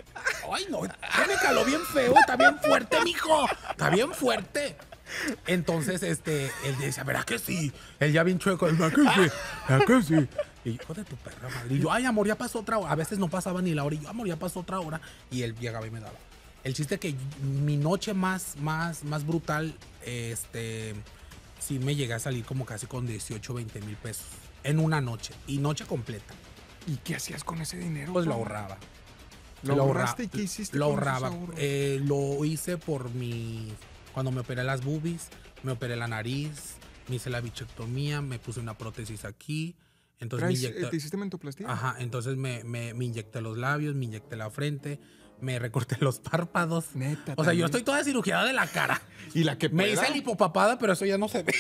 ay, no, ya me caló bien feo, está bien fuerte, mijo. Está bien fuerte. Entonces, este, él decía, ¿verdad que sí? Él ya bien chueco, ¿verdad que sí? ¿Verdad que sí? Y yo, hijo de tu perra madre. Y yo, ay, amor, ya pasó otra hora. A veces no pasaba ni la hora. Y yo, amor, ya pasó otra hora. Y él llegaba y me daba. El chiste que mi noche más, más, más brutal, este, sí me llegué a salir como casi con dieciocho, veinte mil pesos en una noche. Y noche completa. ¿Y qué hacías con ese dinero? Pues lo Pau? ahorraba. ¿Lo Lo ahorraste y ahorra- qué hiciste Lo con esos ahorraba. ahorros? Eh, lo hice por mi... Cuando me operé las boobies, me operé la nariz, me hice la bichectomía, me puse una prótesis aquí. Entonces me ¿Traes, eh, inyecté... ¿Te hiciste mentoplastia? Ajá, entonces me, me, me inyecté los labios, me inyecté la frente, me recorté los párpados. Neta, O sea, yo también. estoy toda cirugiada de la cara. Y la que Me pueda. hice lipopapada, pero eso ya no se ve.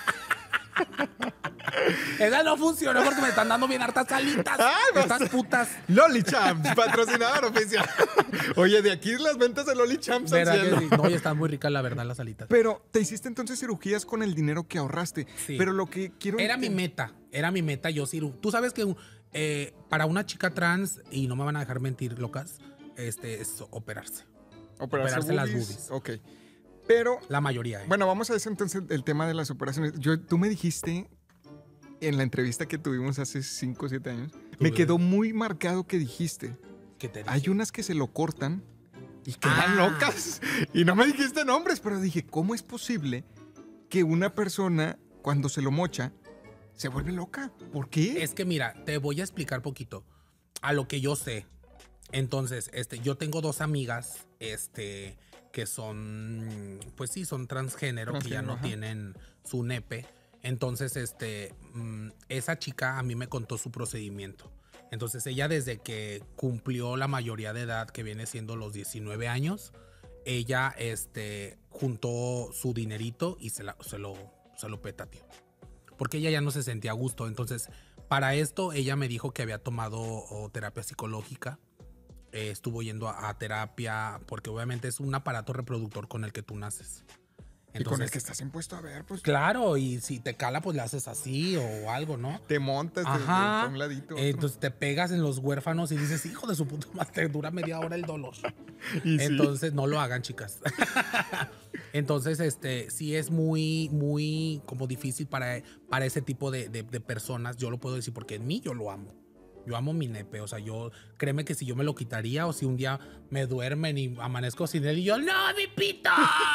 Esa no funcionó porque me están dando bien hartas alitas. Ay, Estas basta. putas. Loli Champs, patrocinador oficial. Oye, de aquí las ventas de Loli Champs al ¿Verdad que cielo. sí? No, ya están muy ricas, la verdad, las alitas. Pero te hiciste entonces cirugías con el dinero que ahorraste. Sí. Pero lo que quiero... Era mi enten- meta, era mi meta. Yo, ciru- tú sabes que eh, para una chica trans, y no me van a dejar mentir, locas, este, es operarse. Operarse, operarse las boobies. boobies. Ok. Pero, La mayoría. ¿eh? bueno, vamos a decir entonces el tema de las operaciones. Yo, tú me dijiste en la entrevista que tuvimos hace cinco o siete años, me Tuve- quedó muy marcado que dijiste, ¿Qué te hay dije? unas que se lo cortan y quedan Ah. locas. Y no me dijiste nombres, pero dije, ¿cómo es posible que una persona, cuando se lo mocha, se vuelve loca? ¿Por qué? Es que mira, te voy a explicar poquito a lo que yo sé. Entonces, este, yo tengo dos amigas, este, que son, pues sí, son transgénero, que ya Transgénero, no ajá. tienen su nepe. Entonces, este, mm, esa chica a mí me contó su procedimiento. Entonces, ella desde que cumplió la mayoría de edad, que viene siendo los diecinueve años, ella, este, juntó su dinerito y se, la- se lo, se lo petateó. Porque ella ya no se sentía a gusto. Entonces, para esto, ella me dijo que había tomado oh, terapia psicológica. Eh, estuvo yendo a, a terapia, porque obviamente es un aparato reproductor con el que tú naces. y con el Entonces, que estás impuesto a ver, pues claro, y si te cala, pues le haces así o algo, ¿no? te montas de- de- Ajá. de un ladito. a otro. Entonces te pegas en los huérfanos y dices, hijo de su puta madre, te dura media hora el dolor. Y sí. Entonces no lo hagan, chicas. Entonces, este, sí es muy, muy como difícil para, para ese tipo de, de- de personas. Yo lo puedo decir porque en mí yo lo amo. Yo amo mi nepe. O sea, yo, créeme que si yo me lo quitaría o si un día me duermen y amanezco sin él y yo, no, mi pito.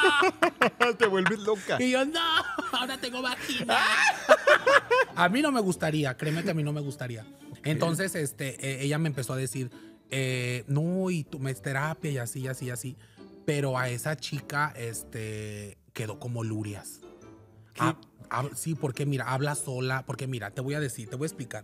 te vuelves loca. Y yo, no, ahora tengo vagina. A mí no me gustaría, créeme que a mí no me gustaría. Entonces, este, eh, ella me empezó a decir, eh, no, y tú me es terapia y así, así, así. Pero a esa chica, este, quedó como lurias. Ah, ah, sí, porque mira, habla sola, porque mira, te voy a decir, te voy a explicar.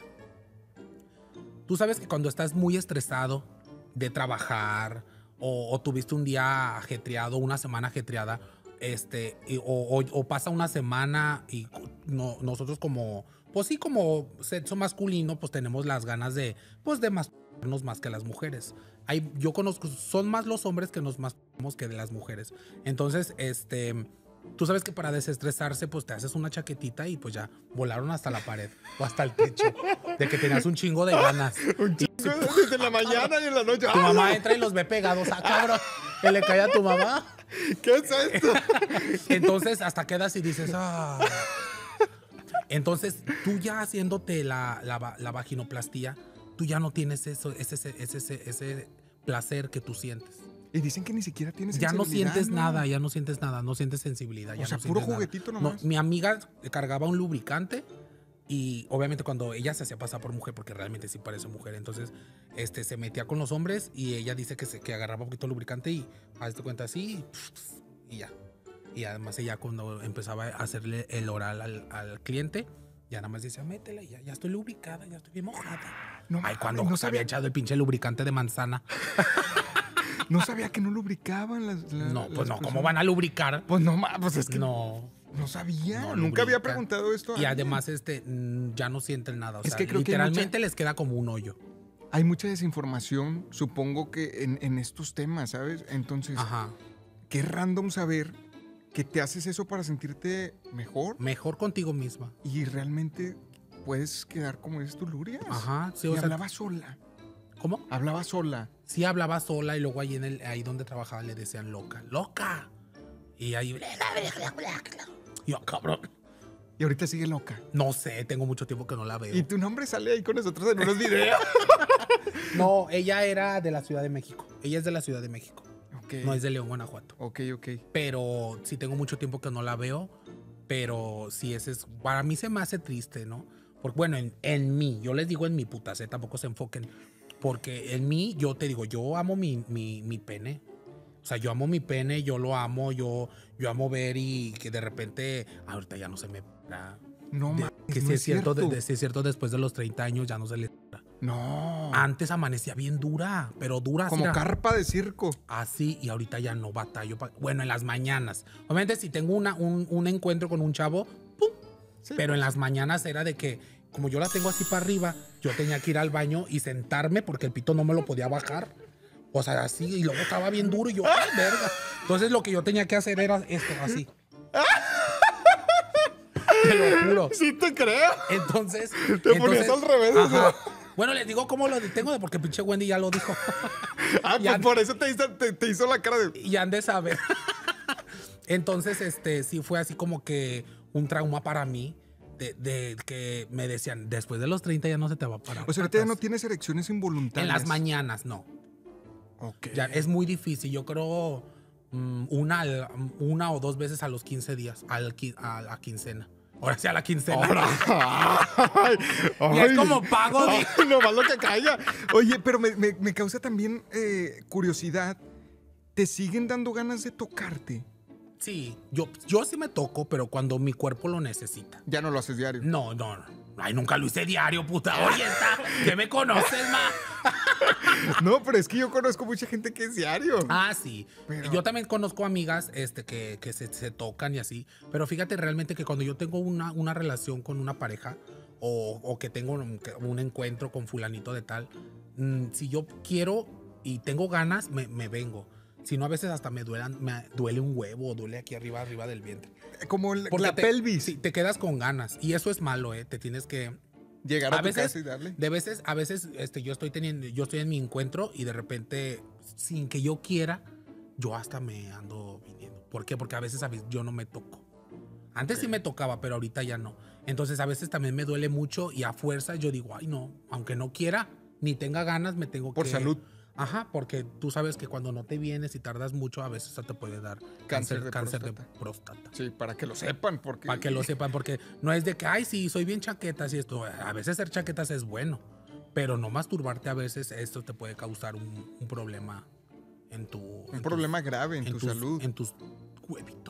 Tú sabes que cuando estás muy estresado de trabajar o, o tuviste un día ajetreado, una semana ajetreada, este, y- o, o- o pasa una semana y no, nosotros como, pues sí, como sexo masculino, pues tenemos las ganas de, pues de más más que las mujeres. Hay, yo conozco, son más los hombres que nos masturbamos que de las mujeres. Entonces, este, tú sabes que para desestresarse, pues te haces una chaquetita y pues ya volaron hasta la pared o hasta el techo. De que tenías un chingo de ganas. Un chingo y, desde la mañana y en la noche. Tu mamá entra y los ve pegados. Ah, cabrón, que le cae a tu mamá. ¿Qué es esto? Entonces, hasta quedas y dices, ah. Entonces, tú ya haciéndote la, la, la vaginoplastía, tú ya no tienes eso, ese, ese, ese, ese placer que tú sientes. Y dicen que ni siquiera tienes Ya no sensibilidad, sientes ¿no? nada, ya no sientes nada, no sientes sensibilidad. Ya O sea, no puro sientes juguetito nada. nomás. No, mi amiga cargaba un lubricante y obviamente cuando ella se hacía pasar por mujer, porque realmente sí parece mujer, entonces este, se metía con los hombres y ella dice que, se, que agarraba un poquito de lubricante y hazte cuenta así y ya. Y además ella cuando empezaba a hacerle el oral al, al cliente, ya nada más decía, métela y ya, ya estoy lubricada, ya estoy bien mojada. No, Ay, cuando no se había sabía, echado el pinche lubricante de manzana. no sabía que no lubricaban las, las No, pues las no, ¿cómo personas. van a lubricar? Pues no, ma, pues es que No. no sabía. No Nunca había lubrican. preguntado esto. a Y alguien. además, este, mm, ya no sienten nada. O Es sea, que creo que hay literalmente mucha- les queda como un hoyo. Hay mucha desinformación, supongo que en, en estos temas, ¿sabes? Entonces, Ajá. qué random saber que te haces eso para sentirte mejor Mejor contigo misma. y realmente puedes quedar como eres tú, Luria. Ajá. Sí, Y o sea, hablaba sola. ¿cómo? Hablaba sola. Sí hablaba sola y luego ahí, en el, ahí donde trabajaba le decían loca. ¡Loca! Y ahí... Yo, cabrón. Y ahorita sigue loca. No sé, tengo mucho tiempo que no la veo. Y tu nombre sale ahí con nosotros en unos videos. No, ella era de la Ciudad de México. Ella es de la Ciudad de México. Ok. No es de León, Guanajuato. Ok, ok. Pero sí tengo mucho tiempo que no la veo. Pero sí, ese es. Para mí se me hace triste, ¿no? Porque, bueno, en, en mí, yo les digo en mi putas, ¿eh? Tampoco se enfoquen. Porque en mí, yo te digo, yo amo mi, mi, mi pene. O sea, yo amo mi pene, yo lo amo, yo, yo amo ver y que de repente, ahorita ya no se me para. No, De- mames, que no sí es cierto, de, cierto. de- sí es cierto, después de los treinta años ya no se le para. No. Antes amanecía bien dura, pero dura Como así, carpa de circo. así, y ahorita ya no batallo. pa- Bueno, en las mañanas. Obviamente, si tengo una, un, un encuentro con un chavo, ¡pum! Sí, Pero en pues. las mañanas era de que, como yo la tengo así para arriba, yo tenía que ir al baño y sentarme porque el pito no me lo podía bajar. O sea, así, y luego estaba bien duro y yo, ¡ay, verga! Entonces lo que yo tenía que hacer era esto, así. Te lo juro. Sí te creo. Entonces. Te ponías entonces- al revés, ajá. ¿no? Bueno, les digo cómo lo tengo, porque pinche Wendy ya lo dijo. Ah, Ya- pues por eso te hizo, te, te hizo la cara de. Y han de saber. Entonces, este, sí fue así como que un trauma para mí. De, de que me decían, después de los treinta ya no se te va a parar. O sea, ahorita ya no patas". tienes erecciones involuntarias. En las mañanas, no. Ok. Ya es muy difícil. Yo creo mm, una, al- una o dos veces a los quince días, al, qui- a la quincena. Ahora sí a la quincena. Ay, Y es ay. como pago de- Ay, nomás lo que caiga. Oye, pero me, me- me causa también eh, curiosidad. ¿Te siguen dando ganas de tocarte? Sí, yo, yo sí me toco, pero cuando mi cuerpo lo necesita. Ya no lo haces diario. No, no, no. Ay, nunca lo hice diario, puta. Oye, está. ¿Qué me conoces, ma? No, pero es que yo conozco mucha gente que es diario. Ah, sí. Pero- Yo también conozco amigas este, que, que se, se tocan y así. Pero fíjate realmente que cuando yo tengo una, una relación con una pareja o, o que tengo un, que- un encuentro con fulanito de tal, mm, si yo quiero y tengo ganas, me, me vengo. Si no, a veces hasta me, duelan, me duele un huevo o duele aquí arriba, arriba del vientre. Como el- Porque la te- pelvis. Sí, te quedas con ganas. Y eso es malo, ¿eh? Te tienes que... Llegar a, A tu veces, casa y darle. de veces, a veces, este, yo estoy teniendo, yo estoy en mi encuentro y de repente, sin que yo quiera, yo hasta me ando viniendo. ¿Por qué? Porque a veces, a veces yo no me toco. Antes sí me tocaba, pero ahorita ya no. Entonces a veces también me duele mucho y a fuerza yo digo, ay no, aunque no quiera, ni tenga ganas, me tengo Por que... salud. Ajá, porque tú sabes que cuando no te vienes y tardas mucho, a veces te puede dar Cáncer cáncer, de cáncer de próstata. próstata. Sí, para que lo sepan, porque. Para que lo sepan, porque no es de que, ay, sí, soy bien chaquetas y esto. A veces ser chaquetas es bueno, pero no masturbarte a veces, esto te puede causar un, un problema en tu... Un en problema grave en, tus, tu tus- salud. En tus huevitos.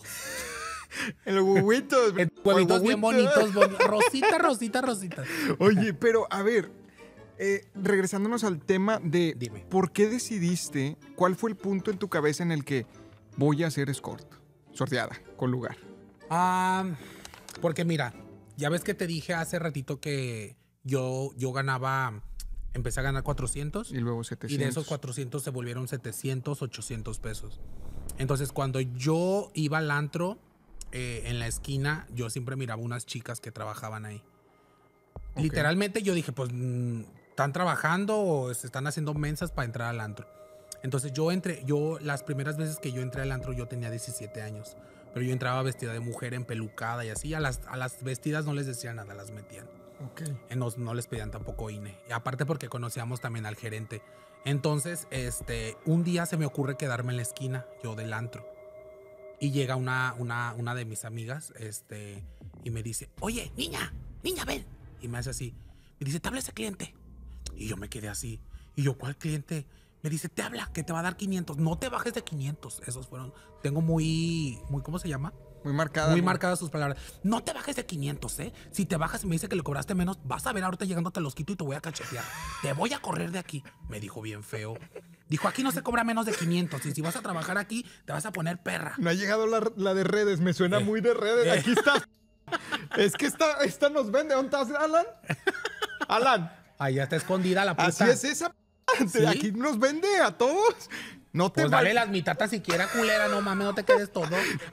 En los huevitos. En tus huevitos bien huevitos. bonitos, boni- rosita, rosita, rosita. Oye, pero a ver, eh, regresándonos al tema de Dime. por qué decidiste, cuál fue el punto en tu cabeza en el que voy a hacer escort, sorteada, con lugar. Ah, porque mira, ya ves que te dije hace ratito que yo, yo ganaba empecé a ganar cuatrocientos. Y luego setecientos. Y de esos cuatrocientos se volvieron setecientos, ochocientos pesos. Entonces, cuando yo iba al antro, eh, en la esquina, yo siempre miraba unas chicas que trabajaban ahí. Ok. Literalmente yo dije, pues, mm, ¿están trabajando o se están haciendo mensas para entrar al antro? Entonces yo entré, yo las primeras veces que yo entré al antro yo tenía diecisiete años. Pero yo entraba vestida de mujer, empelucada y así. A las, a las vestidas no les decían nada, las metían. Ok. Eh, No, no les pedían tampoco I N E. Y aparte porque conocíamos también al gerente. Entonces, este, un día se me ocurre quedarme en la esquina, yo del antro. Y llega una, una, una de mis amigas, este, y me dice, oye, niña, niña, ven. Y me hace así. Me dice, te habla ese cliente. Y yo me quedé así. Y yo, ¿cuál cliente? Me dice, te habla, que te va a dar quinientos. No te bajes de quinientos. Esos fueron, tengo muy, muy, ¿cómo se llama? Muy marcada. Muy ¿no? marcadas sus palabras. No te bajes de quinientos, ¿eh? Si te bajas y me dice que le cobraste menos, vas a ver ahorita llegando te los quito y te voy a cachetear. Te voy a correr de aquí. Me dijo bien feo. Dijo, aquí no se cobra menos de quinientos y si vas a trabajar aquí, te vas a poner perra. No ha llegado la, la de redes, me suena muy de redes. Eh. Aquí está. Es que esta, esta nos vende. ¿Dónde estás, Alan? Alan, Ahí ya está escondida la puta. así es esa. p- ¿Sí? Aquí nos vende a todos. No te Pues dale vayas- las mitatas siquiera, culera. No mames, no te quedes todo.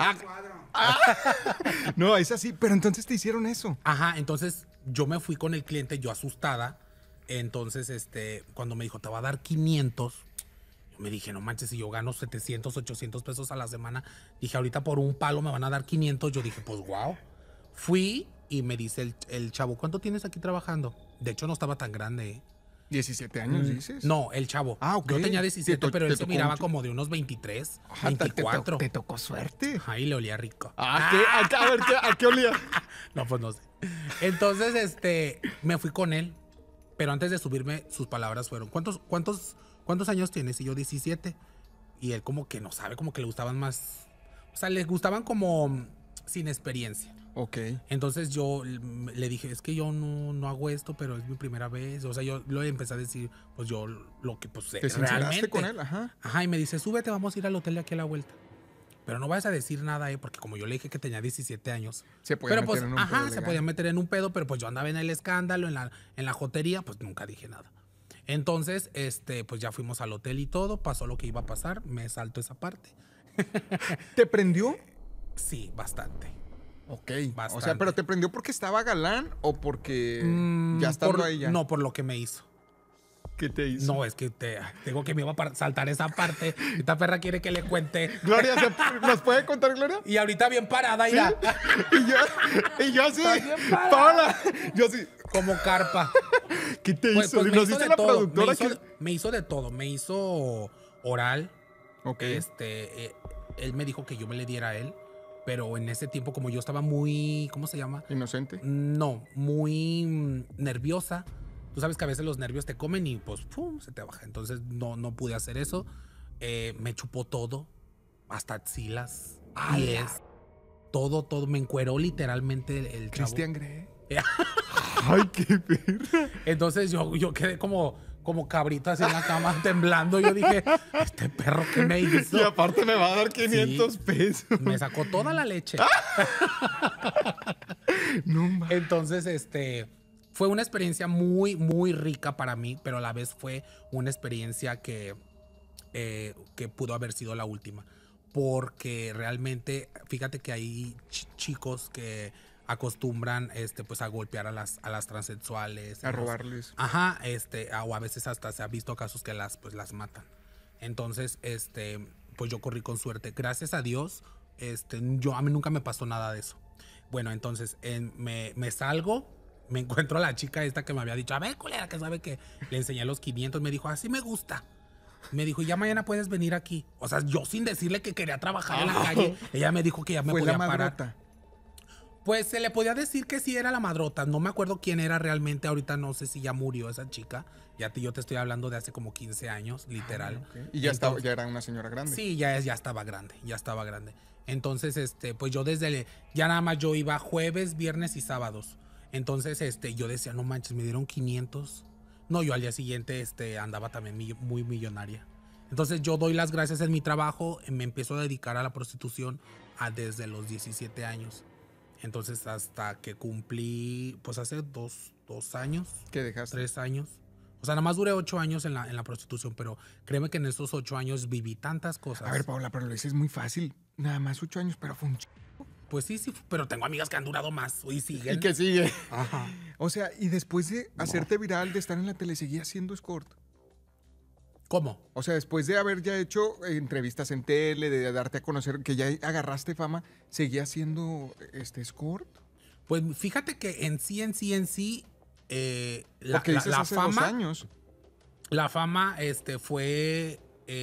No, es así. Pero entonces te hicieron eso. Ajá, entonces yo me fui con el cliente, yo asustada. Entonces, este, cuando me dijo, te va a dar quinientos, yo me dije, no manches, si yo gano setecientos, ochocientos pesos a la semana, dije, ahorita por un palo me van a dar quinientos. Yo dije, pues wow. Fui y me dice el, el chavo, ¿cuánto tienes aquí trabajando? De hecho, no estaba tan grande, ¿eh? diecisiete años, dices. Mm, No, el chavo. Ah, ok. Yo tenía Te diecisiete, to- pero te él se tocó miraba mucho. como de unos veintitrés, Ah, te- te to- veinticuatro. Te, tocó suerte. Ahí le olía rico. Ah, ¿qué? ¿A, qué- a ver, ¿qué, ¿a qué olía? No, pues no sé. Entonces, este, me fui con él. Pero antes de subirme, sus palabras fueron, ¿cuántos, cuántos, cuántos años tienes? Y yo, diecisiete. Y él como que no sabe, como que le gustaban más... O sea, le gustaban como sin experiencia. Ok. Entonces yo le dije, es que yo no, no hago esto, pero es mi primera vez. O sea, yo lo empecé a decir, pues yo lo que pues sé, ¿Te sinceraste realmente. con él? Ajá. Ajá, y me dice, súbete, vamos a ir al hotel de aquí a la vuelta. Pero no vayas a decir nada, eh, porque como yo le dije que tenía diecisiete años. Se podía pero meter pues, en un ajá, pedo se legal. podía meter en un pedo, pero pues yo andaba en el escándalo, en la, en la jotería, pues nunca dije nada. Entonces, este, pues ya fuimos al hotel y todo, pasó lo que iba a pasar, me salto esa parte. ¿Te prendió? Sí, bastante. Ok. O Bastante. sea, ¿pero te prendió porque estaba galán o porque Mm, ya estando por- ahí ya? No, por lo que me hizo. ¿Qué te hizo? No, es que te, digo que me iba a par- saltar esa parte. Esta perra quiere que le cuente. Gloria, ¿se- ¿nos puede contar, Gloria? Y ahorita bien parada, mira. Y yo, y yo así, Estás bien parada. Paola, yo así, Como carpa. ¿qué te Pues, hizo? pues me Nos hizo dice de la todo. productora Me hizo, que... me hizo de todo. Me hizo oral. Ok. Este, eh, él me dijo que yo me le diera a él. Pero en ese tiempo, como yo estaba muy, ¿cómo se llama? Inocente. No, muy mm, nerviosa. Tú sabes que a veces los nervios te comen y pues ¡pum! Se te baja. Entonces no, no pude hacer eso. Eh, me chupó todo, hasta axilas, pies, todo, todo. Me encueró literalmente el, el chavo. Cristian Grey. Eh, Ay, qué perra. Entonces yo, yo quedé como, como cabrito así en la cama temblando. Yo dije, este perro que me hizo. Y aparte me va a dar quinientos pesos. Me sacó toda la leche. No, ma- Entonces, este, fue una experiencia muy, muy rica para mí, pero a la vez fue una experiencia que, eh, que pudo haber sido la última. Porque realmente, fíjate que hay ch- chicos que acostumbran este, pues, a golpear a las, a las transexuales. a los- robarles. Ajá, este, o a veces hasta se ha visto casos que las, pues, las matan. Entonces, este, pues yo corrí con suerte. Gracias a Dios, este, yo, a mí nunca me pasó nada de eso. Bueno, entonces en- me, me salgo, me encuentro a la chica esta que me había dicho, a ver, culera, que sabe que le enseñé los quinientos. Me dijo, así me gusta. Me dijo, ya mañana puedes venir aquí. O sea, yo sin decirle que quería trabajar en la calle, ella me dijo que ya me Fue podía la parar. madrota. Pues se le podía decir que sí era la madrota. No me acuerdo quién era realmente. Ahorita no sé si ya murió esa chica. Ya te, yo te estoy hablando de hace como quince años, literal. Ok. Y ya, estaba, Entonces- ya era una señora grande. Sí, ya, es- ya estaba grande, ya estaba grande. Entonces, este, pues yo desde, el- ya nada más yo iba jueves, viernes y sábados. Entonces, este, yo decía, no manches, me dieron quinientos. No, yo al día siguiente, este, andaba también mi- muy millonaria. Entonces, yo doy las gracias en mi trabajo, me empiezo a dedicar a la prostitución a desde los diecisiete años. Entonces, hasta que cumplí, pues hace dos, dos años, ¿Qué dejaste? tres años. O sea, nada más duré ocho años en la, en la prostitución, pero créeme que en esos ocho años viví tantas cosas. A ver, Paola, pero lo dices muy fácil. Nada más ocho años, pero fue un ch... Pues sí, sí, pero tengo amigas que han durado más y siguen. ¿Y que sigue? Ajá. O sea, y después de hacerte viral, de estar en la tele, ¿seguías siendo escort? ¿Cómo? O sea, después de haber ya hecho eh, entrevistas en tele, de darte a conocer, que ya agarraste fama, ¿seguías siendo este escort? Pues fíjate que en sí, en sí, en sí, eh, la, Porque dices la, la hace fama, dos años. La fama este, fue,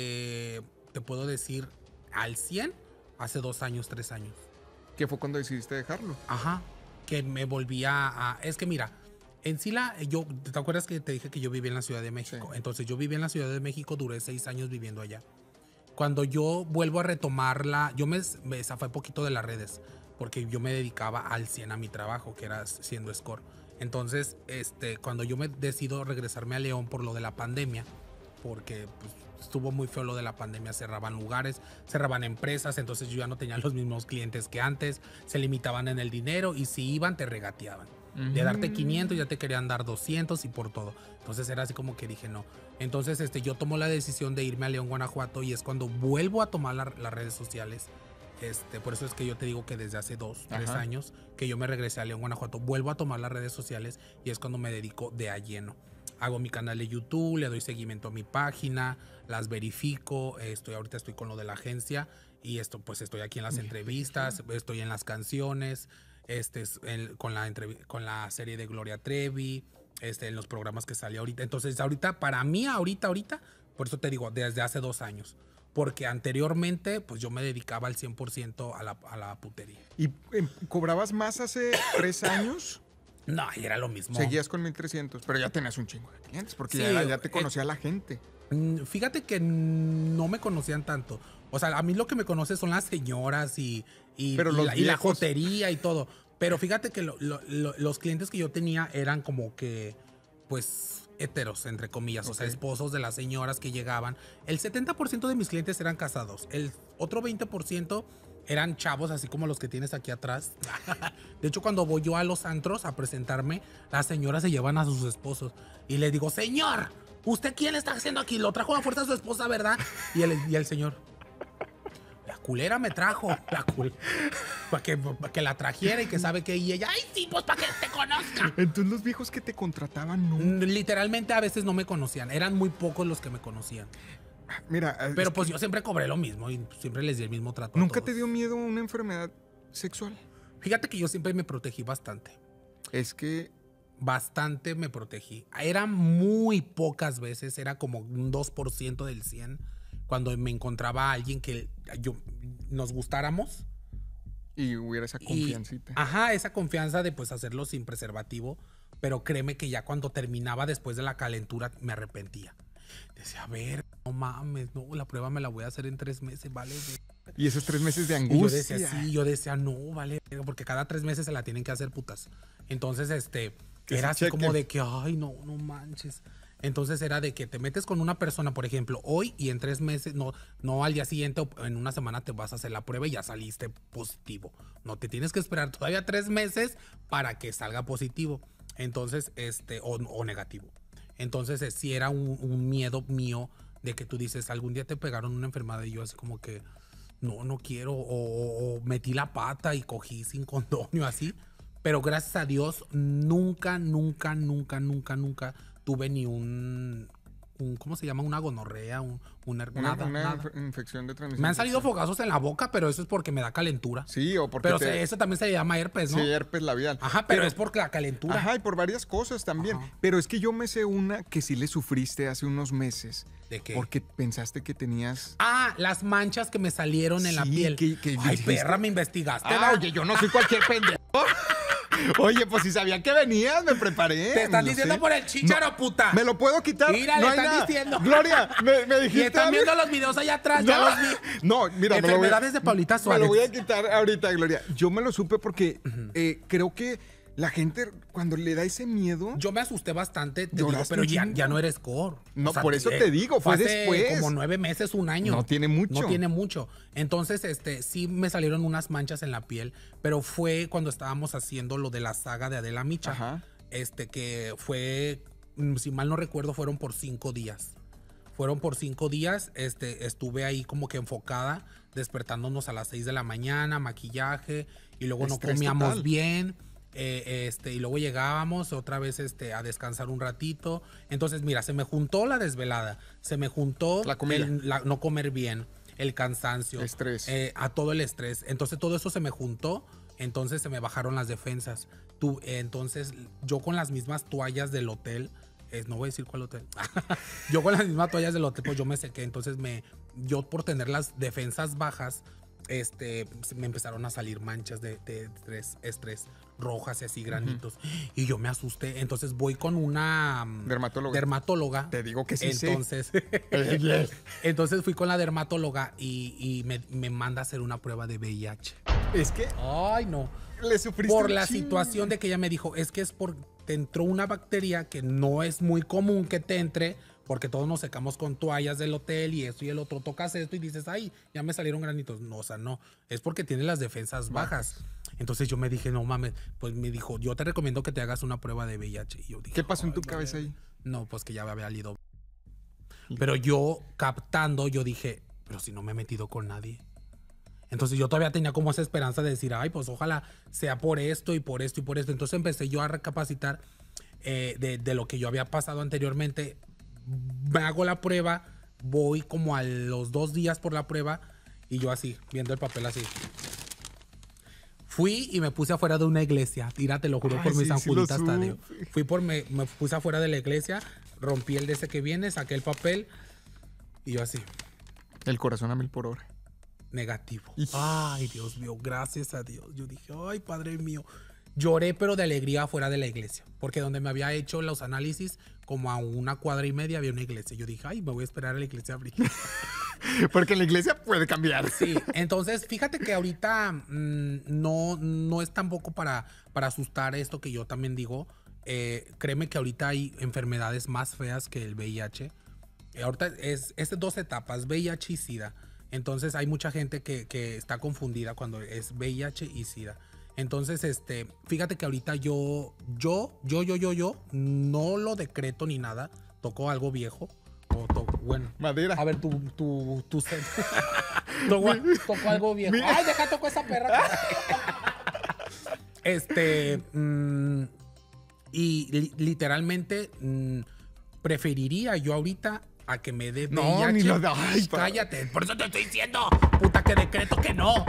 eh, te puedo decir, al cien hace dos años, tres años. Que fue cuando decidiste dejarlo. Ajá, que me volvía a... Es que mira, en sí la... Yo, ¿te acuerdas que te dije que yo vivía en la Ciudad de México? Sí. Entonces yo viví en la Ciudad de México, duré seis años viviendo allá. Cuando yo vuelvo a retomarla, yo me, me zafé poquito de las redes, porque yo me dedicaba al cien a mi trabajo, que era siendo escort. Entonces, este, cuando yo me decido regresarme a León por lo de la pandemia, porque pues, estuvo muy feo lo de la pandemia, cerraban lugares, cerraban empresas, entonces yo ya no tenía los mismos clientes que antes, se limitaban en el dinero y si iban te regateaban. Uh-huh. De darte quinientos ya te querían dar doscientos y por todo. Entonces era así como que dije no. Entonces este, yo tomo la decisión de irme a León, Guanajuato y es cuando vuelvo a tomar la, las redes sociales. Este, por eso es que yo te digo que desde hace dos, Ajá. tres años que yo me regresé a León, Guanajuato, vuelvo a tomar las redes sociales y es cuando me dedico de a lleno. Hago mi canal de YouTube, le doy seguimiento a mi página, las verifico, estoy ahorita estoy con lo de la agencia y esto pues estoy aquí en las entrevistas, estoy en las canciones, este en, con la entrev- con la serie de Gloria Trevi, este en los programas que sale ahorita. Entonces, ahorita para mí ahorita ahorita, por eso te digo, desde hace dos años. Porque anteriormente, pues yo me dedicaba al cien por ciento a la, a la putería. ¿Y eh, cobrabas más hace tres años? No, y era lo mismo. Seguías con mil trescientos, pero ya tenías un chingo de clientes, porque Sí, ya, ya te conocía eh, la gente. Fíjate que no me conocían tanto. O sea, a mí lo que me conoce son las señoras y, y, pero y, los la, y la jotería y todo. Pero fíjate que lo, lo, lo, los clientes que yo tenía eran como que, pues... heteros, entre comillas, okay. O sea, esposos de las señoras que llegaban. El setenta por ciento de mis clientes eran casados. El otro veinte por ciento eran chavos, así como los que tienes aquí atrás. De hecho, cuando voy yo a los antros a presentarme, las señoras se llevan a sus esposos. Y les digo, señor, ¿usted quién está haciendo aquí? Lo trajo a fuerza a su esposa, ¿verdad? Y el, y el señor... La culera me trajo, la culera, para que, pa que la trajera y que sabe que y ella, ay sí, pues para que te conozca. Entonces los viejos que te contrataban, no. Literalmente a veces no me conocían, eran muy pocos los que me conocían. Mira, pero pues que... yo siempre cobré lo mismo y siempre les di el mismo trato. ¿Nunca te dio miedo una enfermedad sexual? Fíjate que yo siempre me protegí bastante. Es que... Bastante me protegí. Era muy pocas veces, era como un dos por ciento del cien. Cuando me encontraba a alguien que yo, nos gustáramos. Y hubiera esa confiancita. Y, ajá, esa confianza de pues hacerlo sin preservativo. Pero créeme que ya cuando terminaba después de la calentura me arrepentía. Decía, a ver, no mames, no, la prueba me la voy a hacer en tres meses, ¿vale? Y esos tres meses de angustia. Y yo decía, sí, yo decía, no, vale, porque cada tres meses se la tienen que hacer putas. Entonces, este, era así como de que, ay, no, no manches. Entonces era de que te metes con una persona, por ejemplo, hoy y en tres meses, no, no al día siguiente o en una semana te vas a hacer la prueba y ya saliste positivo. No te tienes que esperar todavía tres meses para que salga positivo. Entonces, este, o, o negativo. Entonces, eh, sí era un, un miedo mío de que tú dices, algún día te pegaron una enfermedad y yo así como que, no, no quiero, o, o, o metí la pata y cogí sin condonio así. Pero gracias a Dios, nunca, nunca, nunca, nunca, nunca tuve ni un, un ¿cómo se llama? Una gonorrea, un, una, una, nada, una nada. infección de transmisión. Me han salido fogazos en la boca, pero eso es porque me da calentura. Sí, o porque Pero te... eso también se llama herpes, ¿no? Sí, herpes labial. Ajá, pero, pero es por la calentura. Ajá, y por varias cosas también. Ajá. Pero es que yo me sé una que sí le sufriste hace unos meses. ¿De qué? Porque pensaste que tenías... Ah, las manchas que me salieron en sí, la piel. Que, que Ay, dijiste... perra, me investigaste. Ah, oye, yo no soy cualquier pendejo. Oye, pues si sabía que venías, me preparé. Te están diciendo sé. Por el chícharo, no, puta. ¿Me lo puedo quitar? Mira, no le hay están nada. diciendo. Gloria, me, me dijiste. Y están viendo los videos allá atrás, no, ya los vi. No, mira, Enfermedades de Paulita Suárez. Me lo voy a quitar ahorita, Gloria. Yo me lo supe porque uh-huh. eh, creo que la gente, cuando le da ese miedo... Yo me asusté bastante, te digo, pero ya, ya no eres core. No, o sea, por eso te digo, fue hace después. Como nueve meses, un año. No tiene mucho. No tiene mucho. Entonces, este, sí me salieron unas manchas en la piel, pero fue cuando estábamos haciendo lo de la saga de Adela Micha. Ajá. Este, que fue si mal no recuerdo, fueron por cinco días. Fueron por cinco días, este, estuve ahí como que enfocada, despertándonos a las seis de la mañana, maquillaje, y luego no Estrés comíamos total. bien, eh, este, y luego llegábamos otra vez este, a descansar un ratito. Entonces, mira, se me juntó la desvelada, se me juntó La comida. el la- no comer bien, el cansancio, Estrés. eh, a todo el estrés. Entonces, todo eso se me juntó, entonces se me bajaron las defensas. Tú, eh, entonces, yo con las mismas toallas del hotel, eh, no voy a decir cuál hotel. Yo con las mismas toallas del hotel, pues yo me sequé. Entonces, me, yo por tener las defensas bajas, este, me empezaron a salir manchas de, de estrés, estrés, rojas y así, granitos. Y yo me asusté. Entonces, voy con una mm, Dermatóloga. dermatóloga. Te digo que sí sé. Entonces, entonces fui con la dermatóloga y, y me, me manda a hacer una prueba de V I H. Es que Ay, no. le sufriste Por un la chingo. situación de que ella me dijo, es que es por te entró una bacteria que no es muy común que te entre, porque todos nos secamos con toallas del hotel y esto y el otro, tocas esto y dices, ay, ya me salieron granitos. No, o sea, no, es porque tiene las defensas bajas. Entonces yo me dije, no mames, pues me dijo, yo te recomiendo que te hagas una prueba de V I H. Y yo dije, ¿Qué pasó en tu "Ay, cabeza vale". ahí? No, pues que ya me había salido. Pero yo captando, yo dije, pero si no me he metido con nadie. Entonces yo todavía tenía como esa esperanza de decir, ay, pues ojalá sea por esto y por esto y por esto. Entonces empecé yo a recapacitar eh, de, de lo que yo había pasado anteriormente. Me hago la prueba, voy como a los dos días por la prueba y yo así, viendo el papel así. Fui y me puse afuera de una iglesia. Tira, te lo juro Ay, por mis sí, sí lo San Tadeo. supe. Fui por, me, me puse afuera de la iglesia, rompí el de ese que viene, saqué el papel y yo así. El corazón a mil por hora. Negativo. Ij. Ay, Dios mío, gracias a Dios. Yo dije, ay, Padre mío. Lloré, pero de alegría afuera de la iglesia. Porque donde me había hecho los análisis, como a una cuadra y media había una iglesia. Yo dije, ay, me voy a esperar a la iglesia a abrir. Porque en la iglesia puede cambiar. Sí, entonces fíjate que ahorita mmm, no, no es tampoco para, para asustar esto que yo también digo. Eh, créeme que ahorita hay enfermedades más feas que el V I H. Eh, ahorita es, es de dos etapas, V I H y SIDA. Entonces hay mucha gente que, que está confundida cuando es V I H y SIDA. Entonces, este, fíjate que ahorita yo, yo, yo, yo, yo, yo, no lo decreto ni nada. Tocó algo viejo. O to- bueno. Madera. A ver, tu, tu, tu set. tocó, tocó algo viejo. mi- Ay, deja, tocó esa perra. este, mm, y li- literalmente mm, preferiría yo ahorita a que me dé No, V I H. ni lo de- ay, Shh, pa- cállate, por eso te estoy diciendo, puta, que decreto que no.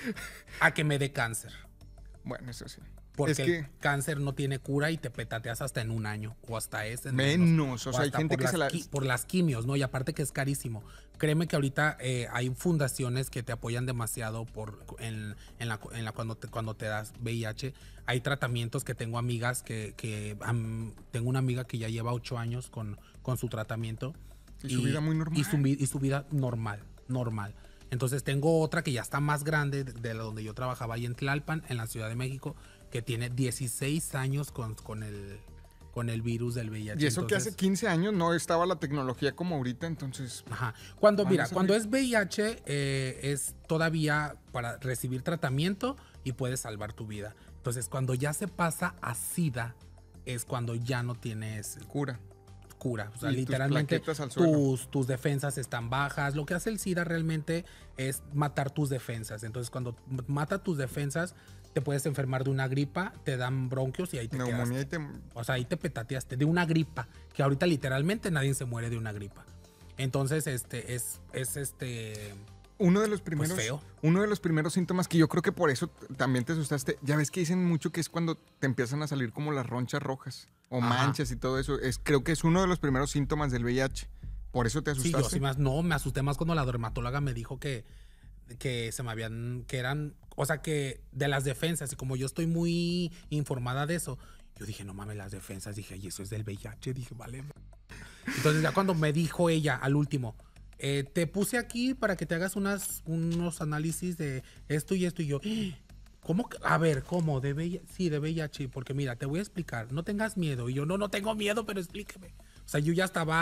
A que me dé cáncer. Bueno, eso sí. Porque es que el cáncer no tiene cura y te petateas hasta en un año o hasta ese. menos. O sea, hay hasta gente por que las se la... qui- por las quimios, ¿no? Y aparte que es carísimo. Créeme que ahorita eh, hay fundaciones que te apoyan demasiado por en, en la, en la cuando te, cuando te das V I H. Hay tratamientos que tengo amigas que, que am, tengo una amiga que ya lleva ocho años con, con su tratamiento. Y su vida muy normal. Y su, vi- y su vida normal, normal. Entonces tengo otra que ya está más grande de, de la donde yo trabajaba ahí en Tlalpan, en la Ciudad de México, que tiene dieciséis años con, con, el, con el virus del V I H. Y eso que Entonces, hace quince años no estaba la tecnología como ahorita, entonces... Ajá. Cuando, Van a mira, salir. cuando es V I H, eh, es todavía para recibir tratamiento y puedes salvar tu vida. Entonces, cuando ya se pasa a SIDA, es cuando ya no tienes Cura. cura. O sea, Y tus literalmente plaquetas al suelo. tus, tus defensas están bajas. Lo que hace el SIDA realmente es matar tus defensas. Entonces, cuando mata tus defensas, te puedes enfermar de una gripa, te dan bronquios y ahí te Neumonía quedaste. y te... O sea, ahí te petateaste de una gripa, que ahorita literalmente nadie se muere de una gripa. Entonces, este es, es este. Uno de los primeros, feo. uno de los primeros síntomas que yo creo que por eso t- también te asustaste. Ya ves que dicen mucho que es cuando te empiezan a salir como las ronchas rojas o Ajá. manchas y todo eso. Es, creo que es uno de los primeros síntomas del V I H. Por eso te Sí, asustaste. yo sí más, no, me asusté más cuando la dermatóloga me dijo que, que se me habían, que eran, o sea, que de las defensas, y como yo estoy muy informada de eso, yo dije, no mames, las defensas, dije, y eso es del V I H, dije, vale. Entonces ya cuando me dijo ella al último, eh, te puse aquí para que te hagas unas, unos análisis de esto y esto, y yo, ¿cómo? que- A ver, ¿cómo? ¿De V I H? Sí, de V I H, porque mira, te voy a explicar, no tengas miedo. Y yo, no, no tengo miedo, pero explíqueme. O sea, yo ya estaba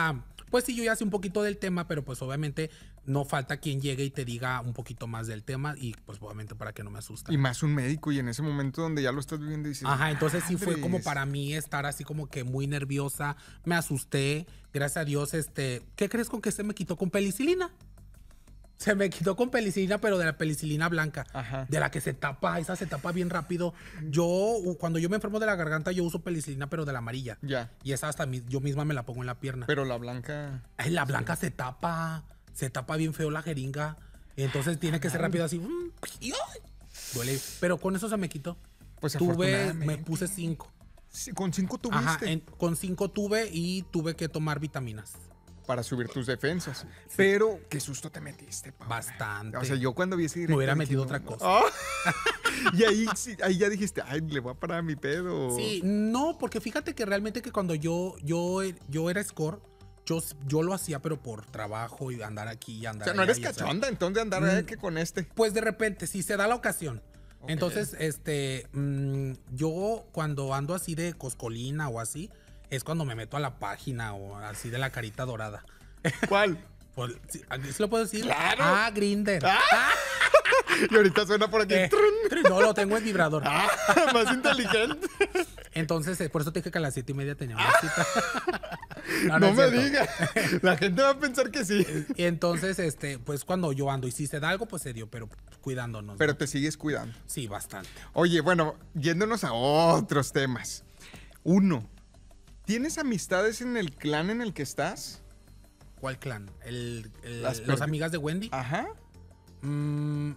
pues sí, yo ya sé un poquito del tema, pero pues obviamente no falta quien llegue y te diga un poquito más del tema y pues obviamente para que no me asuste. Y más un médico y en ese momento donde ya lo estás viviendo dices... Ajá, entonces sí fue como "Madres". para mí estar así como que muy nerviosa, me asusté, gracias a Dios, este, ¿qué crees con que se me quitó con penicilina? Se me quitó con penicilina, pero de la penicilina blanca, Ajá. de la que se tapa, esa se tapa bien rápido. Yo, cuando yo me enfermo de la garganta, yo uso penicilina, pero de la amarilla. Ya. Y esa hasta mi- yo misma me la pongo en la pierna. Pero la blanca... Ay, la blanca se tapa, se tapa bien feo la jeringa. Y entonces tiene que ser rápido así. mm, y, ay, duele. Pero con eso se me quitó. Pues Tuve, afortunadamente. me puse cinco. Sí, con cinco tuviste Ajá, en- con cinco tuve y tuve que tomar vitaminas. para subir tus defensas. Pero qué susto te metiste, Paula. Bastante. O sea, yo cuando vi ese Me directo hubiera dije, metido no, otra no. cosa. Ah. Y ahí, sí, ahí ya dijiste, ay, le voy a parar a mi pedo. Sí, no, porque fíjate que realmente que cuando yo, yo, yo era score, yo, yo lo hacía, pero por trabajo y andar aquí y O andar sea, no allá eres y, o sea, cachonda, entonces andar Mm. eh, que con este. Pues de repente, si se da la ocasión. Ok. Entonces, este, mm, yo cuando ando así de coscolina o así, es cuando me meto a la página o así de la carita dorada. ¿Cuál? Pues, ¿sí, ¿sí lo puedo decir? ¡Claro! Ah, Grindr. Y ahorita suena por aquí. Eh, no, lo tengo en vibrador. Ah, más inteligente. Entonces, eh, por eso te dije que a las siete y media tenía una cita. No, es me cierto. digas. La gente va a pensar que sí. Y entonces, este, pues cuando yo ando y si se da algo, pues se dio, pero cuidándonos. Pero ¿no? te sigues cuidando. Sí, bastante. Oye, bueno, yéndonos a otros temas. Uno, ¿tienes amistades en el clan en el que estás? ¿Cuál clan? El, el- Las ¿Los perdi- amigas de Wendy? Ajá. Mm,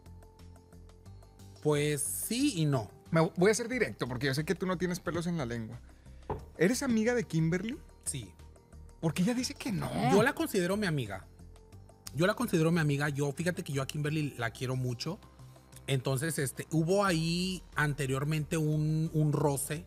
pues sí y no. Me voy a ser directo porque yo sé que tú no tienes pelos en la lengua. ¿Eres amiga de Kimberly? Sí. Porque ella dice que no. Yo la considero mi amiga. Yo la considero mi amiga. Yo, fíjate que yo a Kimberly la quiero mucho. Entonces, este, hubo ahí anteriormente un, un roce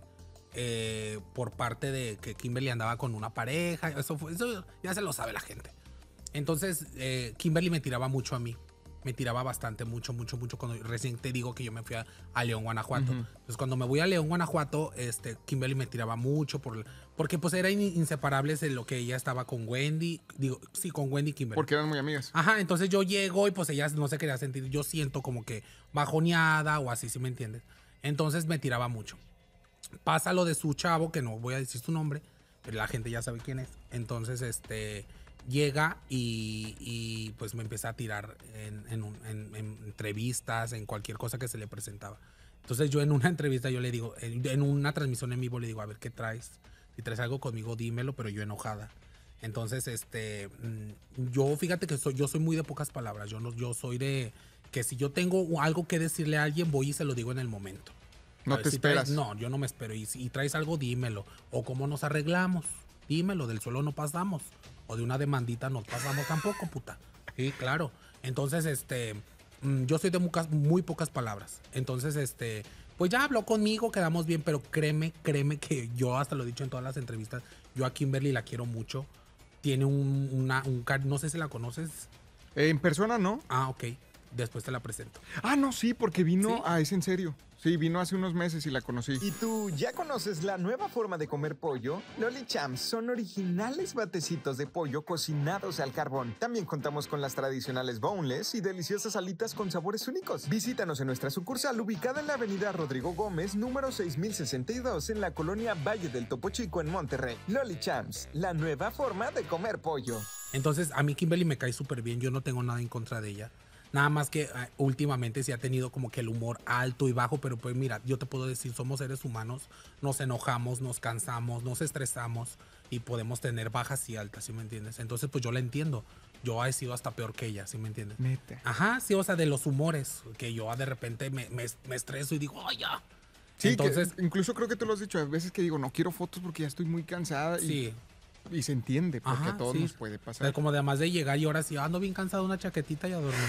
eh, por parte de que Kimberly andaba con una pareja. Eso, fue, eso ya se lo sabe la gente. Entonces, eh, Kimberly me tiraba mucho a mí. Me tiraba bastante, mucho, mucho, mucho. Cuando recién te digo que yo me fui a, a León, Guanajuato. Ujú. Entonces, cuando me voy a León, Guanajuato, este, Kimberly me tiraba mucho por, porque pues eran inseparables en lo que ella estaba con Wendy. Digo, sí, con Wendy y Kimberly. Porque eran muy amigas. Ajá, entonces yo llego y pues ella no se quería sentir. Yo siento como que bajoneada o así, ¿sí me entiendes? Entonces me tiraba mucho. Pasa lo de su chavo, que no voy a decir su nombre, pero la gente ya sabe quién es. Entonces, este, llega y, y, pues me empieza a tirar en, en un- en- en entrevistas, en cualquier cosa que se le presentaba. Entonces yo en una entrevista yo le digo, en, en una transmisión en vivo le digo, a ver, ¿qué traes? Si traes algo conmigo, dímelo, pero yo enojada. Entonces, este, mm, yo fíjate que soy, yo soy muy de pocas palabras. Yo no, yo soy de que si yo tengo algo que decirle a alguien, voy y se lo digo en el momento. No A ver, te si esperas. traes- no, yo no me espero. Y si y traes algo, dímelo. O cómo nos arreglamos. Dímelo, del suelo no pasamos. O de una demandita no pasamos tampoco, puta. Sí, claro. Entonces, este, mm, yo soy de mucas- muy pocas palabras. Entonces, este, pues ya habló conmigo, quedamos bien, pero créeme, créeme que yo hasta lo he dicho en todas las entrevistas, yo a Kimberly la quiero mucho. Tiene un, una, un, car- no sé si la conoces. Eh, en persona, ¿no? Ah, ok. Después te la presento. Ah, no, sí, porque vino. ¿Sí? Ah, es en serio. Sí, vino hace unos meses y la conocí. ¿Y tú ya conoces la nueva forma de comer pollo? Loli Chams son originales batecitos de pollo cocinados al carbón. También contamos con las tradicionales boneless y deliciosas alitas con sabores únicos. Visítanos en nuestra sucursal ubicada en la avenida Rodrigo Gómez, número seis mil sesenta y dos, en la colonia Valle del Topo Chico en Monterrey. Loli Chams, la nueva forma de comer pollo. Entonces, a mí Kimberly me cae súper bien. Yo no tengo nada en contra de ella. Nada más que eh, últimamente sí ha tenido como que el humor alto y bajo, pero pues mira, yo te puedo decir, somos seres humanos, nos enojamos, nos cansamos, nos estresamos y podemos tener bajas y altas, ¿sí me entiendes? Entonces, pues yo la entiendo. Yo he sido hasta peor que ella, ¿sí me entiendes? Neta. Ajá, sí, o sea, de los humores, que yo de repente me, me, me estreso y digo, ¡ay, ya! Sí, Entonces, que incluso creo que tú lo has dicho. A veces que digo, no quiero fotos porque ya estoy muy cansada. Y, sí. y se entiende, porque Ajá, a todos sí. nos puede O sea, pasar. como además de llegar y ahora sí ando bien cansado, una chaquetita y a dormir.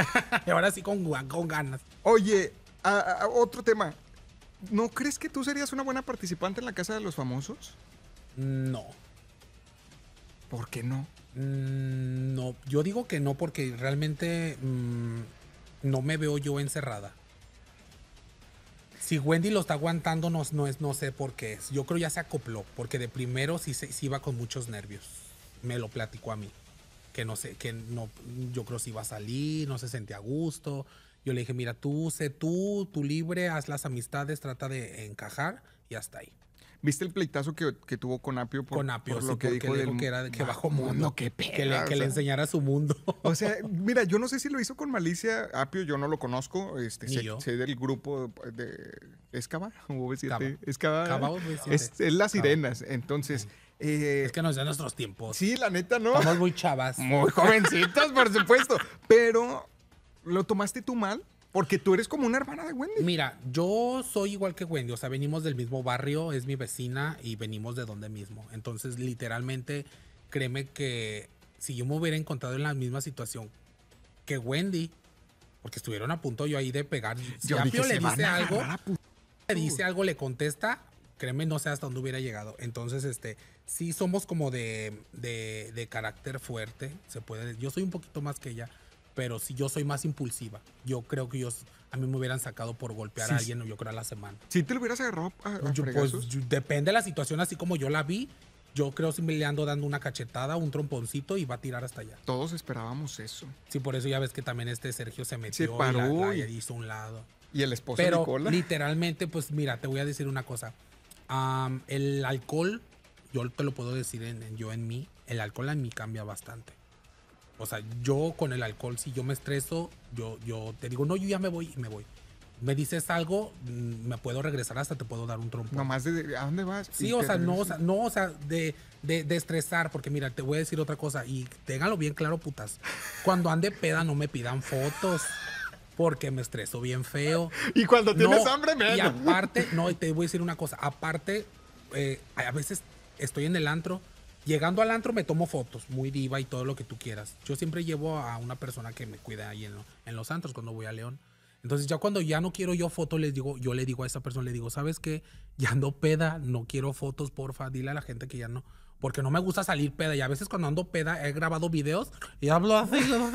Y ahora sí con, gu- con ganas. Oye, a- a- otro tema. ¿No crees que tú serías una buena participante en la Casa de los Famosos? No. ¿Por qué no? Mm, no, yo digo que no porque realmente mm, no me veo yo encerrada. Si Wendy lo está aguantando, no, no, es, no sé por qué. Yo creo ya se acopló, porque de primero sí, se- sí iba con muchos nervios. me lo platicó a mí. Que no sé, que no, yo creo si iba a salir, no se sentía a gusto. Yo le dije, mira, tú sé tú, tú libre, haz las amistades, trata de encajar y hasta ahí. ¿Viste el pleitazo que, que tuvo con Apio por, Con Apio, por sí, lo que porque dijo le dijo del que era de que bajo bajo mundo, qué que, pena, le, que o le sea. enseñara su mundo. O sea, mira, yo no sé si lo hizo con malicia. Apio yo no lo conozco. Este, Ni sé, yo. sé del grupo de Escava o V siete. Cava. Escava. Cava o V siete. Es, es las Cava. sirenas. Entonces, eh, Es que no es de nuestros tiempos. sí, la neta, ¿no? Estamos muy chavas. Muy jovencitos, por supuesto. Pero, ¿lo tomaste tú mal? Porque tú eres como una hermana de Wendy. Mira, yo soy igual que Wendy, o sea, venimos del mismo barrio, es mi vecina y venimos de donde mismo. Entonces, literalmente, créeme que si yo me hubiera encontrado en la misma situación que Wendy, porque estuvieron a punto yo ahí de pegar, si Yo dije, Apio le se van dice a algo, agarrar a pu- le dice algo, le contesta, créeme, no sé hasta dónde hubiera llegado. Entonces, este, sí somos como de, de, de carácter fuerte, se puede. Yo soy un poquito más que ella, pero si yo soy más impulsiva, yo creo que yo, a mí me hubieran sacado por golpear Sí, a alguien, o yo creo a la semana. Si te lo hubieras agarrado a, a Yo, pues fregazos. yo- depende de la situación, así como yo la vi, yo creo si me le ando dando una cachetada, un tromponcito y va a tirar hasta allá. Todos esperábamos eso. Sí, por eso ya ves que también este Sergio se metió paró y la, la y- hizo a un lado. Y el esposo de Pero Nicola. literalmente, pues mira, te voy a decir una cosa. Am, el alcohol, yo te lo puedo decir en, en- yo en mí, el alcohol en mí cambia bastante. O sea, yo con el alcohol, si yo me estreso, yo, yo te digo, no, yo ya me voy y me voy. Me dices algo, mm, me puedo regresar, hasta te puedo dar un trompo. Nomás de, ¿a dónde vas? Sí, Y o te sea, no, o regresas. sea, no, o sea, de, de, de estresar, porque mira, te voy a decir otra cosa, y ténganlo bien claro, putas. Cuando ande peda, no me pidan fotos, porque me estreso bien feo. Y cuando tienes No, hambre, menos. Y aparte, no, y te voy a decir una cosa, aparte, eh, a veces estoy en el antro, llegando al antro me tomo fotos, muy diva y todo lo que tú quieras. Yo siempre llevo a una persona que me cuida ahí en, lo- en los antros cuando voy a León. Entonces ya cuando ya no quiero yo fotos, les digo, yo le digo a esa persona, le digo, ¿sabes qué? Ya ando peda, no quiero fotos, porfa, dile a la gente que ya no. Porque no me gusta salir peda. Y a veces cuando ando peda he grabado videos y hablo así.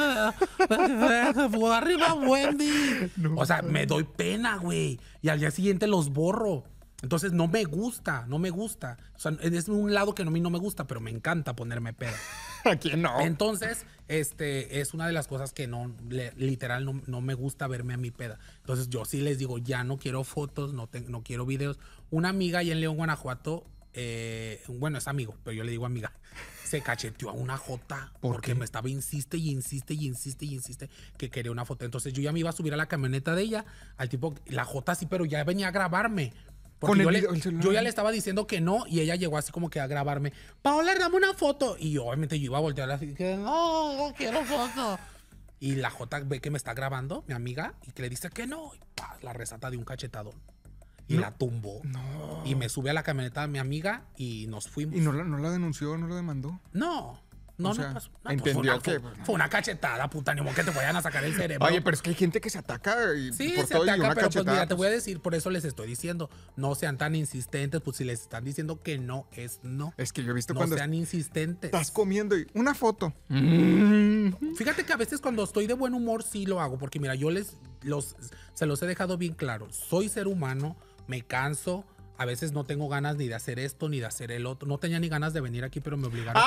Arriba, Wendy. O sea, me doy pena, güey. Y al día siguiente los borro. Entonces no me gusta, no me gusta. O sea, es un lado que a mí no me gusta, pero me encanta ponerme peda. ¿A quién no? Entonces, este, es una de las cosas que no, le- literal, no, no me gusta verme a mi peda. Entonces, yo sí les digo, ya no quiero fotos, no, te- no quiero videos. Una amiga ahí en León, Guanajuato, eh, bueno, es amigo, pero yo le digo amiga, se cacheteó a una jota ¿Por porque qué? me estaba insiste y insiste y insiste y insiste que quería una foto. Entonces, yo ya me iba a subir a la camioneta de ella, al tipo, la jota sí, pero ya venía a grabarme. Con Porque el yo, le- video- el celular. yo ya le estaba diciendo que no y ella llegó así como que a grabarme. Paola, dame una foto. Y yo, obviamente yo iba a voltear así que no, no quiero foto. Y la J ve que me está grabando, mi amiga, y que le dice que no. Y pa, la resata de un cachetadón. Y No. la tumbó. No. Y me sube a la camioneta de mi amiga y nos fuimos. ¿Y no la, no la denunció, no la demandó? No. No, O sea, no pasó. No, pues entendió fue una, que- Fue, fue una cachetada, puta, ni modo que te vayan a sacar el cerebro. Oye, pero es que hay gente que se ataca y Sí, por se todo y ataca, una pero pues cachetada. mira, te voy a pues, decir, por eso les estoy diciendo, no sean tan insistentes, pues si les están diciendo que no, es no. Es que yo he visto No cuando sean insistentes. estás comiendo y una foto. Fíjate que a veces cuando estoy de buen humor sí lo hago, porque mira, yo les los se los he dejado bien claro. Soy ser humano, me canso, a veces no tengo ganas ni de hacer esto ni de hacer el otro. No tenía ni ganas de venir aquí, pero me obligaron.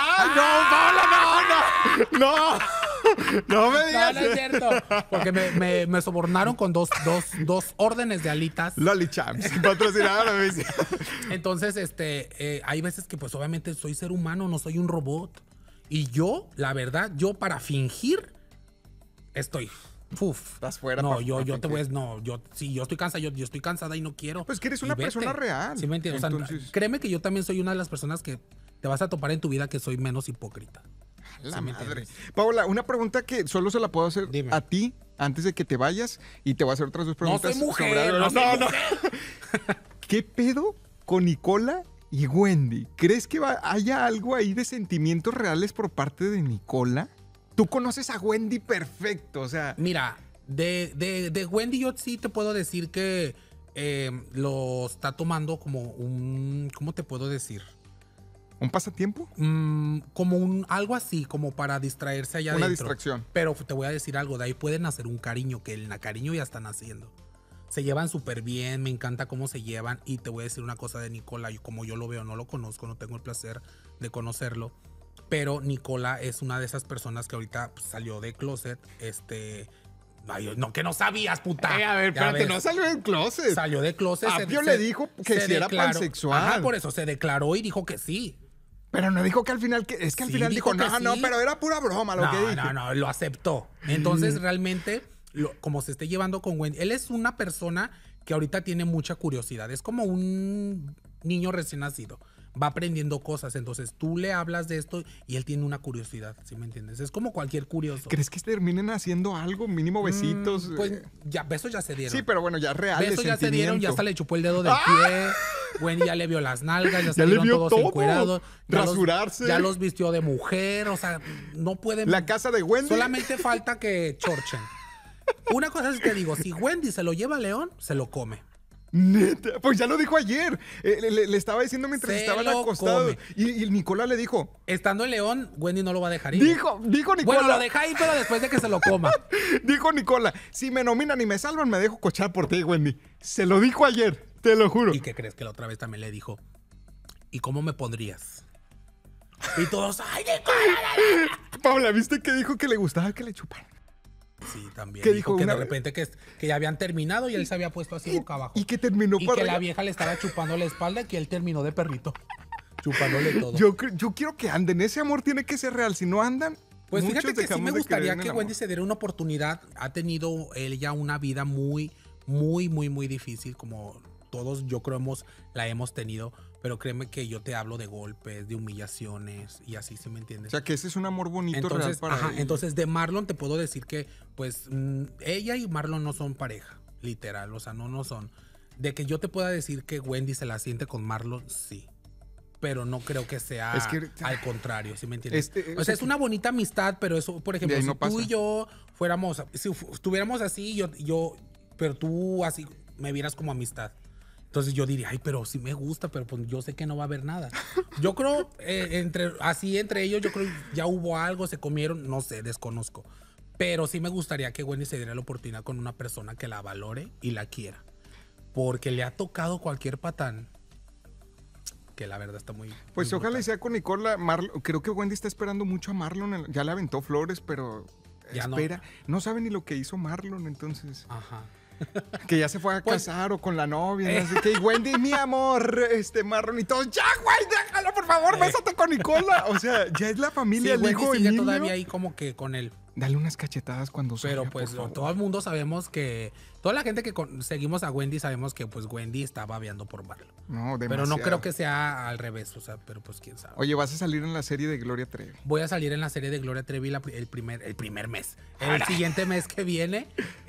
¡Ay, no, Paola, no, no! ¡No! ¡No me No, digas! no es cierto. Porque me, me, me sobornaron con dos, dos, dos órdenes de alitas. Loli Champs, patrocinadora de Vicia. Entonces, este, eh, hay veces que pues obviamente soy ser humano, no soy un robot. Y yo, la verdad, yo para fingir, estoy... Uf. Estás fuera No, pa- yo, pa yo te voy a... fingir. No, yo, sí, yo estoy cansada, yo, yo estoy cansada y no quiero. Pues que eres Y una vete. persona real. Sí, me entiendes. O sea, Entonces- créeme que yo también soy una de las personas que te vas a topar en tu vida que soy menos hipócrita. La Sí me madre. entiendes. Paola, una pregunta que solo se la puedo hacer Dime. a ti antes de que te vayas y te voy a hacer otras dos No preguntas. soy mujer, sobre algo. no soy mujer. ¿Qué pedo con Nicola y Wendy? ¿Crees que va- haya algo ahí de sentimientos reales por parte de Nicola? Tú conoces a Wendy perfecto, o sea, Mira, de, de, de Wendy yo sí te puedo decir que eh, lo está tomando como un... ¿Cómo te puedo decir? ¿un pasatiempo? Mm, como un algo así, como para distraerse allá Una adentro. distracción. Pero te voy a decir algo, de ahí pueden hacer un cariño, que el cariño ya están haciendo. Se llevan súper bien, me encanta cómo se llevan. Y te voy a decir una cosa de Nicola, yo, como yo lo veo, no lo conozco, no tengo el placer de conocerlo. pero Nicola es una de esas personas que ahorita pues, salió de closet, este... Ay, no, que no sabías, puta. Eh, a ver, Ya espérate, ves. no salió del closet. Salió de closet. Apio le dijo que se si era declaró- pansexual. Ajá, por eso se declaró y dijo que sí. Pero no dijo que al final, que, es que al Sí, final dijo, dijo que no, no, sí. pero era pura broma lo no, que dije. no, no, lo aceptó. Entonces, realmente, lo- como se esté llevando con Wendy, él es una persona que ahorita tiene mucha curiosidad. Es como un niño recién nacido. Va aprendiendo cosas. Entonces, tú le hablas de esto y él tiene una curiosidad, ¿sí me entiendes? Es como cualquier curioso. ¿Crees que terminen haciendo algo? Mínimo besitos. Mm, pues eh. ya, besos ya se dieron. Sí, pero bueno, ya real. Besos ya se dieron, ya hasta le chupó el dedo del ¡Ah! pie. Wendy ya le vio las nalgas, ya, Ya le salieron vio todos todo. encuerados. Ya los- Rasurarse. ya los vistió de mujer, o sea, no pueden. La casa de Wendy. Solamente falta que chorchen. Una cosa es que digo, si Wendy se lo lleva a León, se lo come. Neta, pues ya lo dijo ayer. Eh, le, le- le estaba diciendo mientras Se estaban lo acostados. come. Y, y el Nicolás le dijo, Estando en León, Wendy no lo va a dejar ir. dijo, dijo Nicolás. Bueno, lo deja ahí, pero después de que se lo coma. Dijo Nicola, si me nominan y me salvan, me dejo cochar por ti, Wendy. Se lo dijo ayer, te lo juro. ¿Y qué crees que la otra vez también le dijo? ¿Y cómo me pondrías? Y todos, ¡ay, Nicola! Paula, ¿viste que dijo que le gustaba que le chuparan? Sí, también. ¿Qué dijo dijo que una de vez? repente que, que ya habían terminado y él se había puesto así boca abajo. Y que terminó Y para que la arriba. vieja le estaba chupando la espalda y que él terminó de perrito. Chupándole todo. Yo, cre- yo quiero que anden. Ese amor tiene que ser real. Si no andan, Pues muchos fíjate que sí dejamos me de gustaría creer en que el amor. Wendy se diera una oportunidad. Ha tenido ella una vida muy, muy, muy, muy difícil, como todos yo creo hemos, la hemos tenido. Pero créeme que yo te hablo de golpes, de humillaciones y así, ¿sí me O entiendes? sea, que ese es un amor bonito real Entonces, para ajá, ella. entonces de Marlon te puedo decir que pues mm, ella y Marlon no son pareja, literal, o sea, no, no son. De que yo te pueda decir que Wendy se la siente con Marlon, sí. Pero no creo que sea Es que- al contrario, ¿sí me entiendes? Este, o sea, es una bonita amistad, pero eso, por ejemplo, ahí si no tú pasa. y yo fuéramos, si fu- estuviéramos así, yo, yo, pero tú así me vieras como amistad. Entonces yo diría, ay, pero sí me gusta, pero pues yo sé que no va a haber nada. Yo creo, eh, entre, así entre ellos, yo creo ya hubo algo, se comieron, no sé, desconozco. Pero sí me gustaría que Wendy se diera la oportunidad con una persona que la valore y la quiera. Porque le ha tocado cualquier patán que la verdad está muy... Pues muy ojalá y brutal. sea con Nicola. Marlon, creo que Wendy está esperando mucho a Marlon. en- Ya le aventó flores, pero Ya no. espera. No. sabe ni lo que hizo Marlon, entonces. Ajá. Que ya se fue a Pues- casar o con la novia. No sé qué. Y Wendy, mi amor, este Marlon y todos. Ya, güey, déjalo, por favor, bésate con Nicola. O sea, ya es la Sí, familia, el Wendy hijo, el sigue niño. todavía ahí como que con él. Dale unas cachetadas cuando Pero salga, pues por favor. todo el mundo sabemos que... Toda la gente que con- seguimos a Wendy sabemos que pues Wendy está babeando por Marlon. No, Pero no demasiado. creo que sea al revés, o sea, pero pues quién sabe. Oye, vas a salir en la serie de Gloria Trevi. Voy a salir en la serie de Gloria Trevi la pri- el primer, el primer mes. El siguiente mes que viene,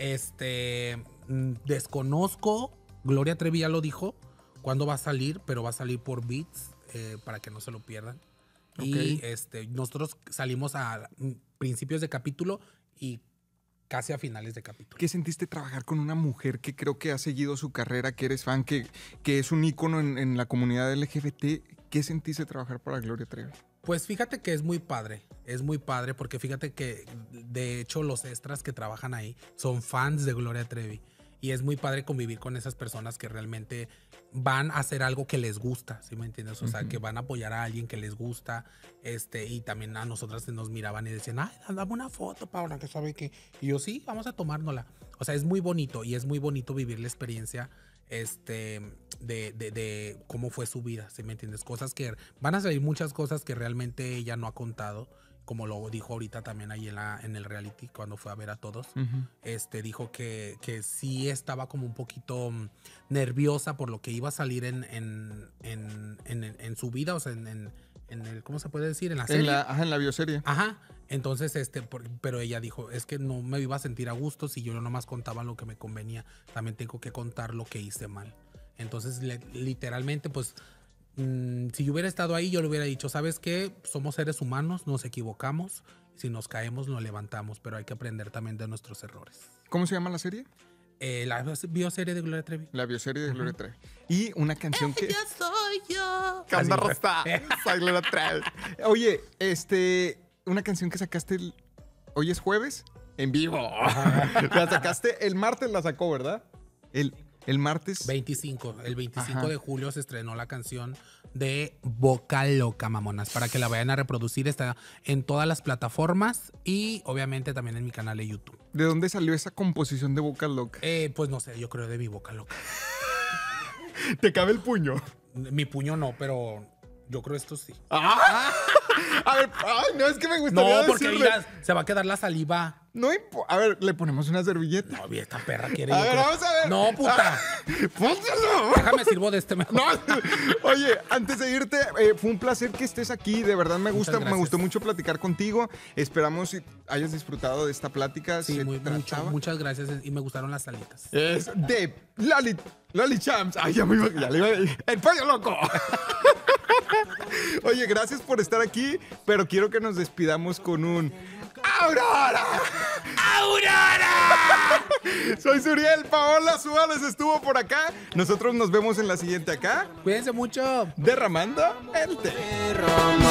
este, mm, desconozco, Gloria Trevi ya lo dijo, cuándo va a salir, pero va a salir por Beats, eh, para que no se lo pierdan. Y Ok. este, nosotros salimos a mm, principios de capítulo y casi a finales de capítulo. ¿Qué sentiste trabajar con una mujer que creo que ha seguido su carrera, que eres fan, que, que es un ícono en, en la comunidad L G B T? ¿Qué sentiste trabajar para Gloria Trevi? Pues fíjate que es muy padre, es muy padre porque fíjate que de hecho los extras que trabajan ahí son fans de Gloria Trevi y es muy padre convivir con esas personas que realmente van a hacer algo que les gusta, ¿sí me entiendes? O sea, que van a apoyar a alguien que les gusta, este, y también a nosotras se nos miraban y decían, ay, dame una foto, Paula, que sabe que... Y yo, sí, vamos a tomárnosla. O sea, es muy bonito y es muy bonito vivir la experiencia este, de, de, de cómo fue su vida, ¿sí me entiendes? Cosas que van a salir muchas cosas que realmente ella no ha contado, como lo dijo ahorita también ahí en, la, en el reality cuando fue a ver a todos. Este, dijo que, que sí estaba como un poquito mm, nerviosa por lo que iba a salir en, en, en, en, en su vida, o sea, en, en, en el, ¿cómo se puede decir? En la serie. En la, ajá, en la bioserie. Ajá, entonces, este, por- pero ella dijo, es que no me iba a sentir a gusto si yo nomás contaba lo que me convenía, también tengo que contar lo que hice mal. Entonces, le- literalmente, pues, mm, si yo hubiera estado ahí, yo le hubiera dicho, ¿sabes qué? Somos seres humanos, nos equivocamos, si nos caemos, nos levantamos, pero hay que aprender también de nuestros errores. ¿Cómo se llama la serie? Eh, la bioserie de Gloria Trevi. La bioserie de Gloria Trevi. Y una canción que... soy yo. ¿Qué onda, Así fue. Rosta? Soy Gloria Trevi. Oye, este... Una canción que sacaste el... Hoy es jueves, en vivo. La sacaste el martes, la sacó, ¿verdad? El... el martes. veinticinco. El veinticinco Ajá. de julio se estrenó la canción de Boca Loca, mamonas. Para que la vayan a reproducir. Está en todas las plataformas y obviamente también en mi canal de YouTube. ¿De dónde salió esa composición de Boca Loca? Eh, pues no sé, yo creo de mi Boca Loca. ¿Te cabe el puño? Mi puño no, pero yo creo esto sí. ¡Ah! A ver, ay, no, es que me gustaría No, porque decirle. mira, se va a quedar la saliva. No impo- A ver, le ponemos una servilleta. No, esta perra quiere. A yo ver, creo- vamos a ver. No, puta. ¡Pónselo! Déjame sirvo de este mejor. No, oye, antes de irte, eh, fue un placer que estés aquí. De verdad me gusta, me gracias. gustó mucho platicar contigo. Esperamos que hayas disfrutado de esta plática. Sí, Se muy, mucho, trataba- muchas gracias y me gustaron las salitas. Es de Loli, Loli Champs. Ay, ya me iba, ya le iba a- ¡El pollo loco! Oye, gracias por estar aquí, pero quiero que nos despidamos con un ¡Aurora! ¡Aurora! Soy Suriel, Paola Suárez estuvo por acá. Nosotros nos vemos en la siguiente acá, Cuídense mucho. derramando el té. Derramando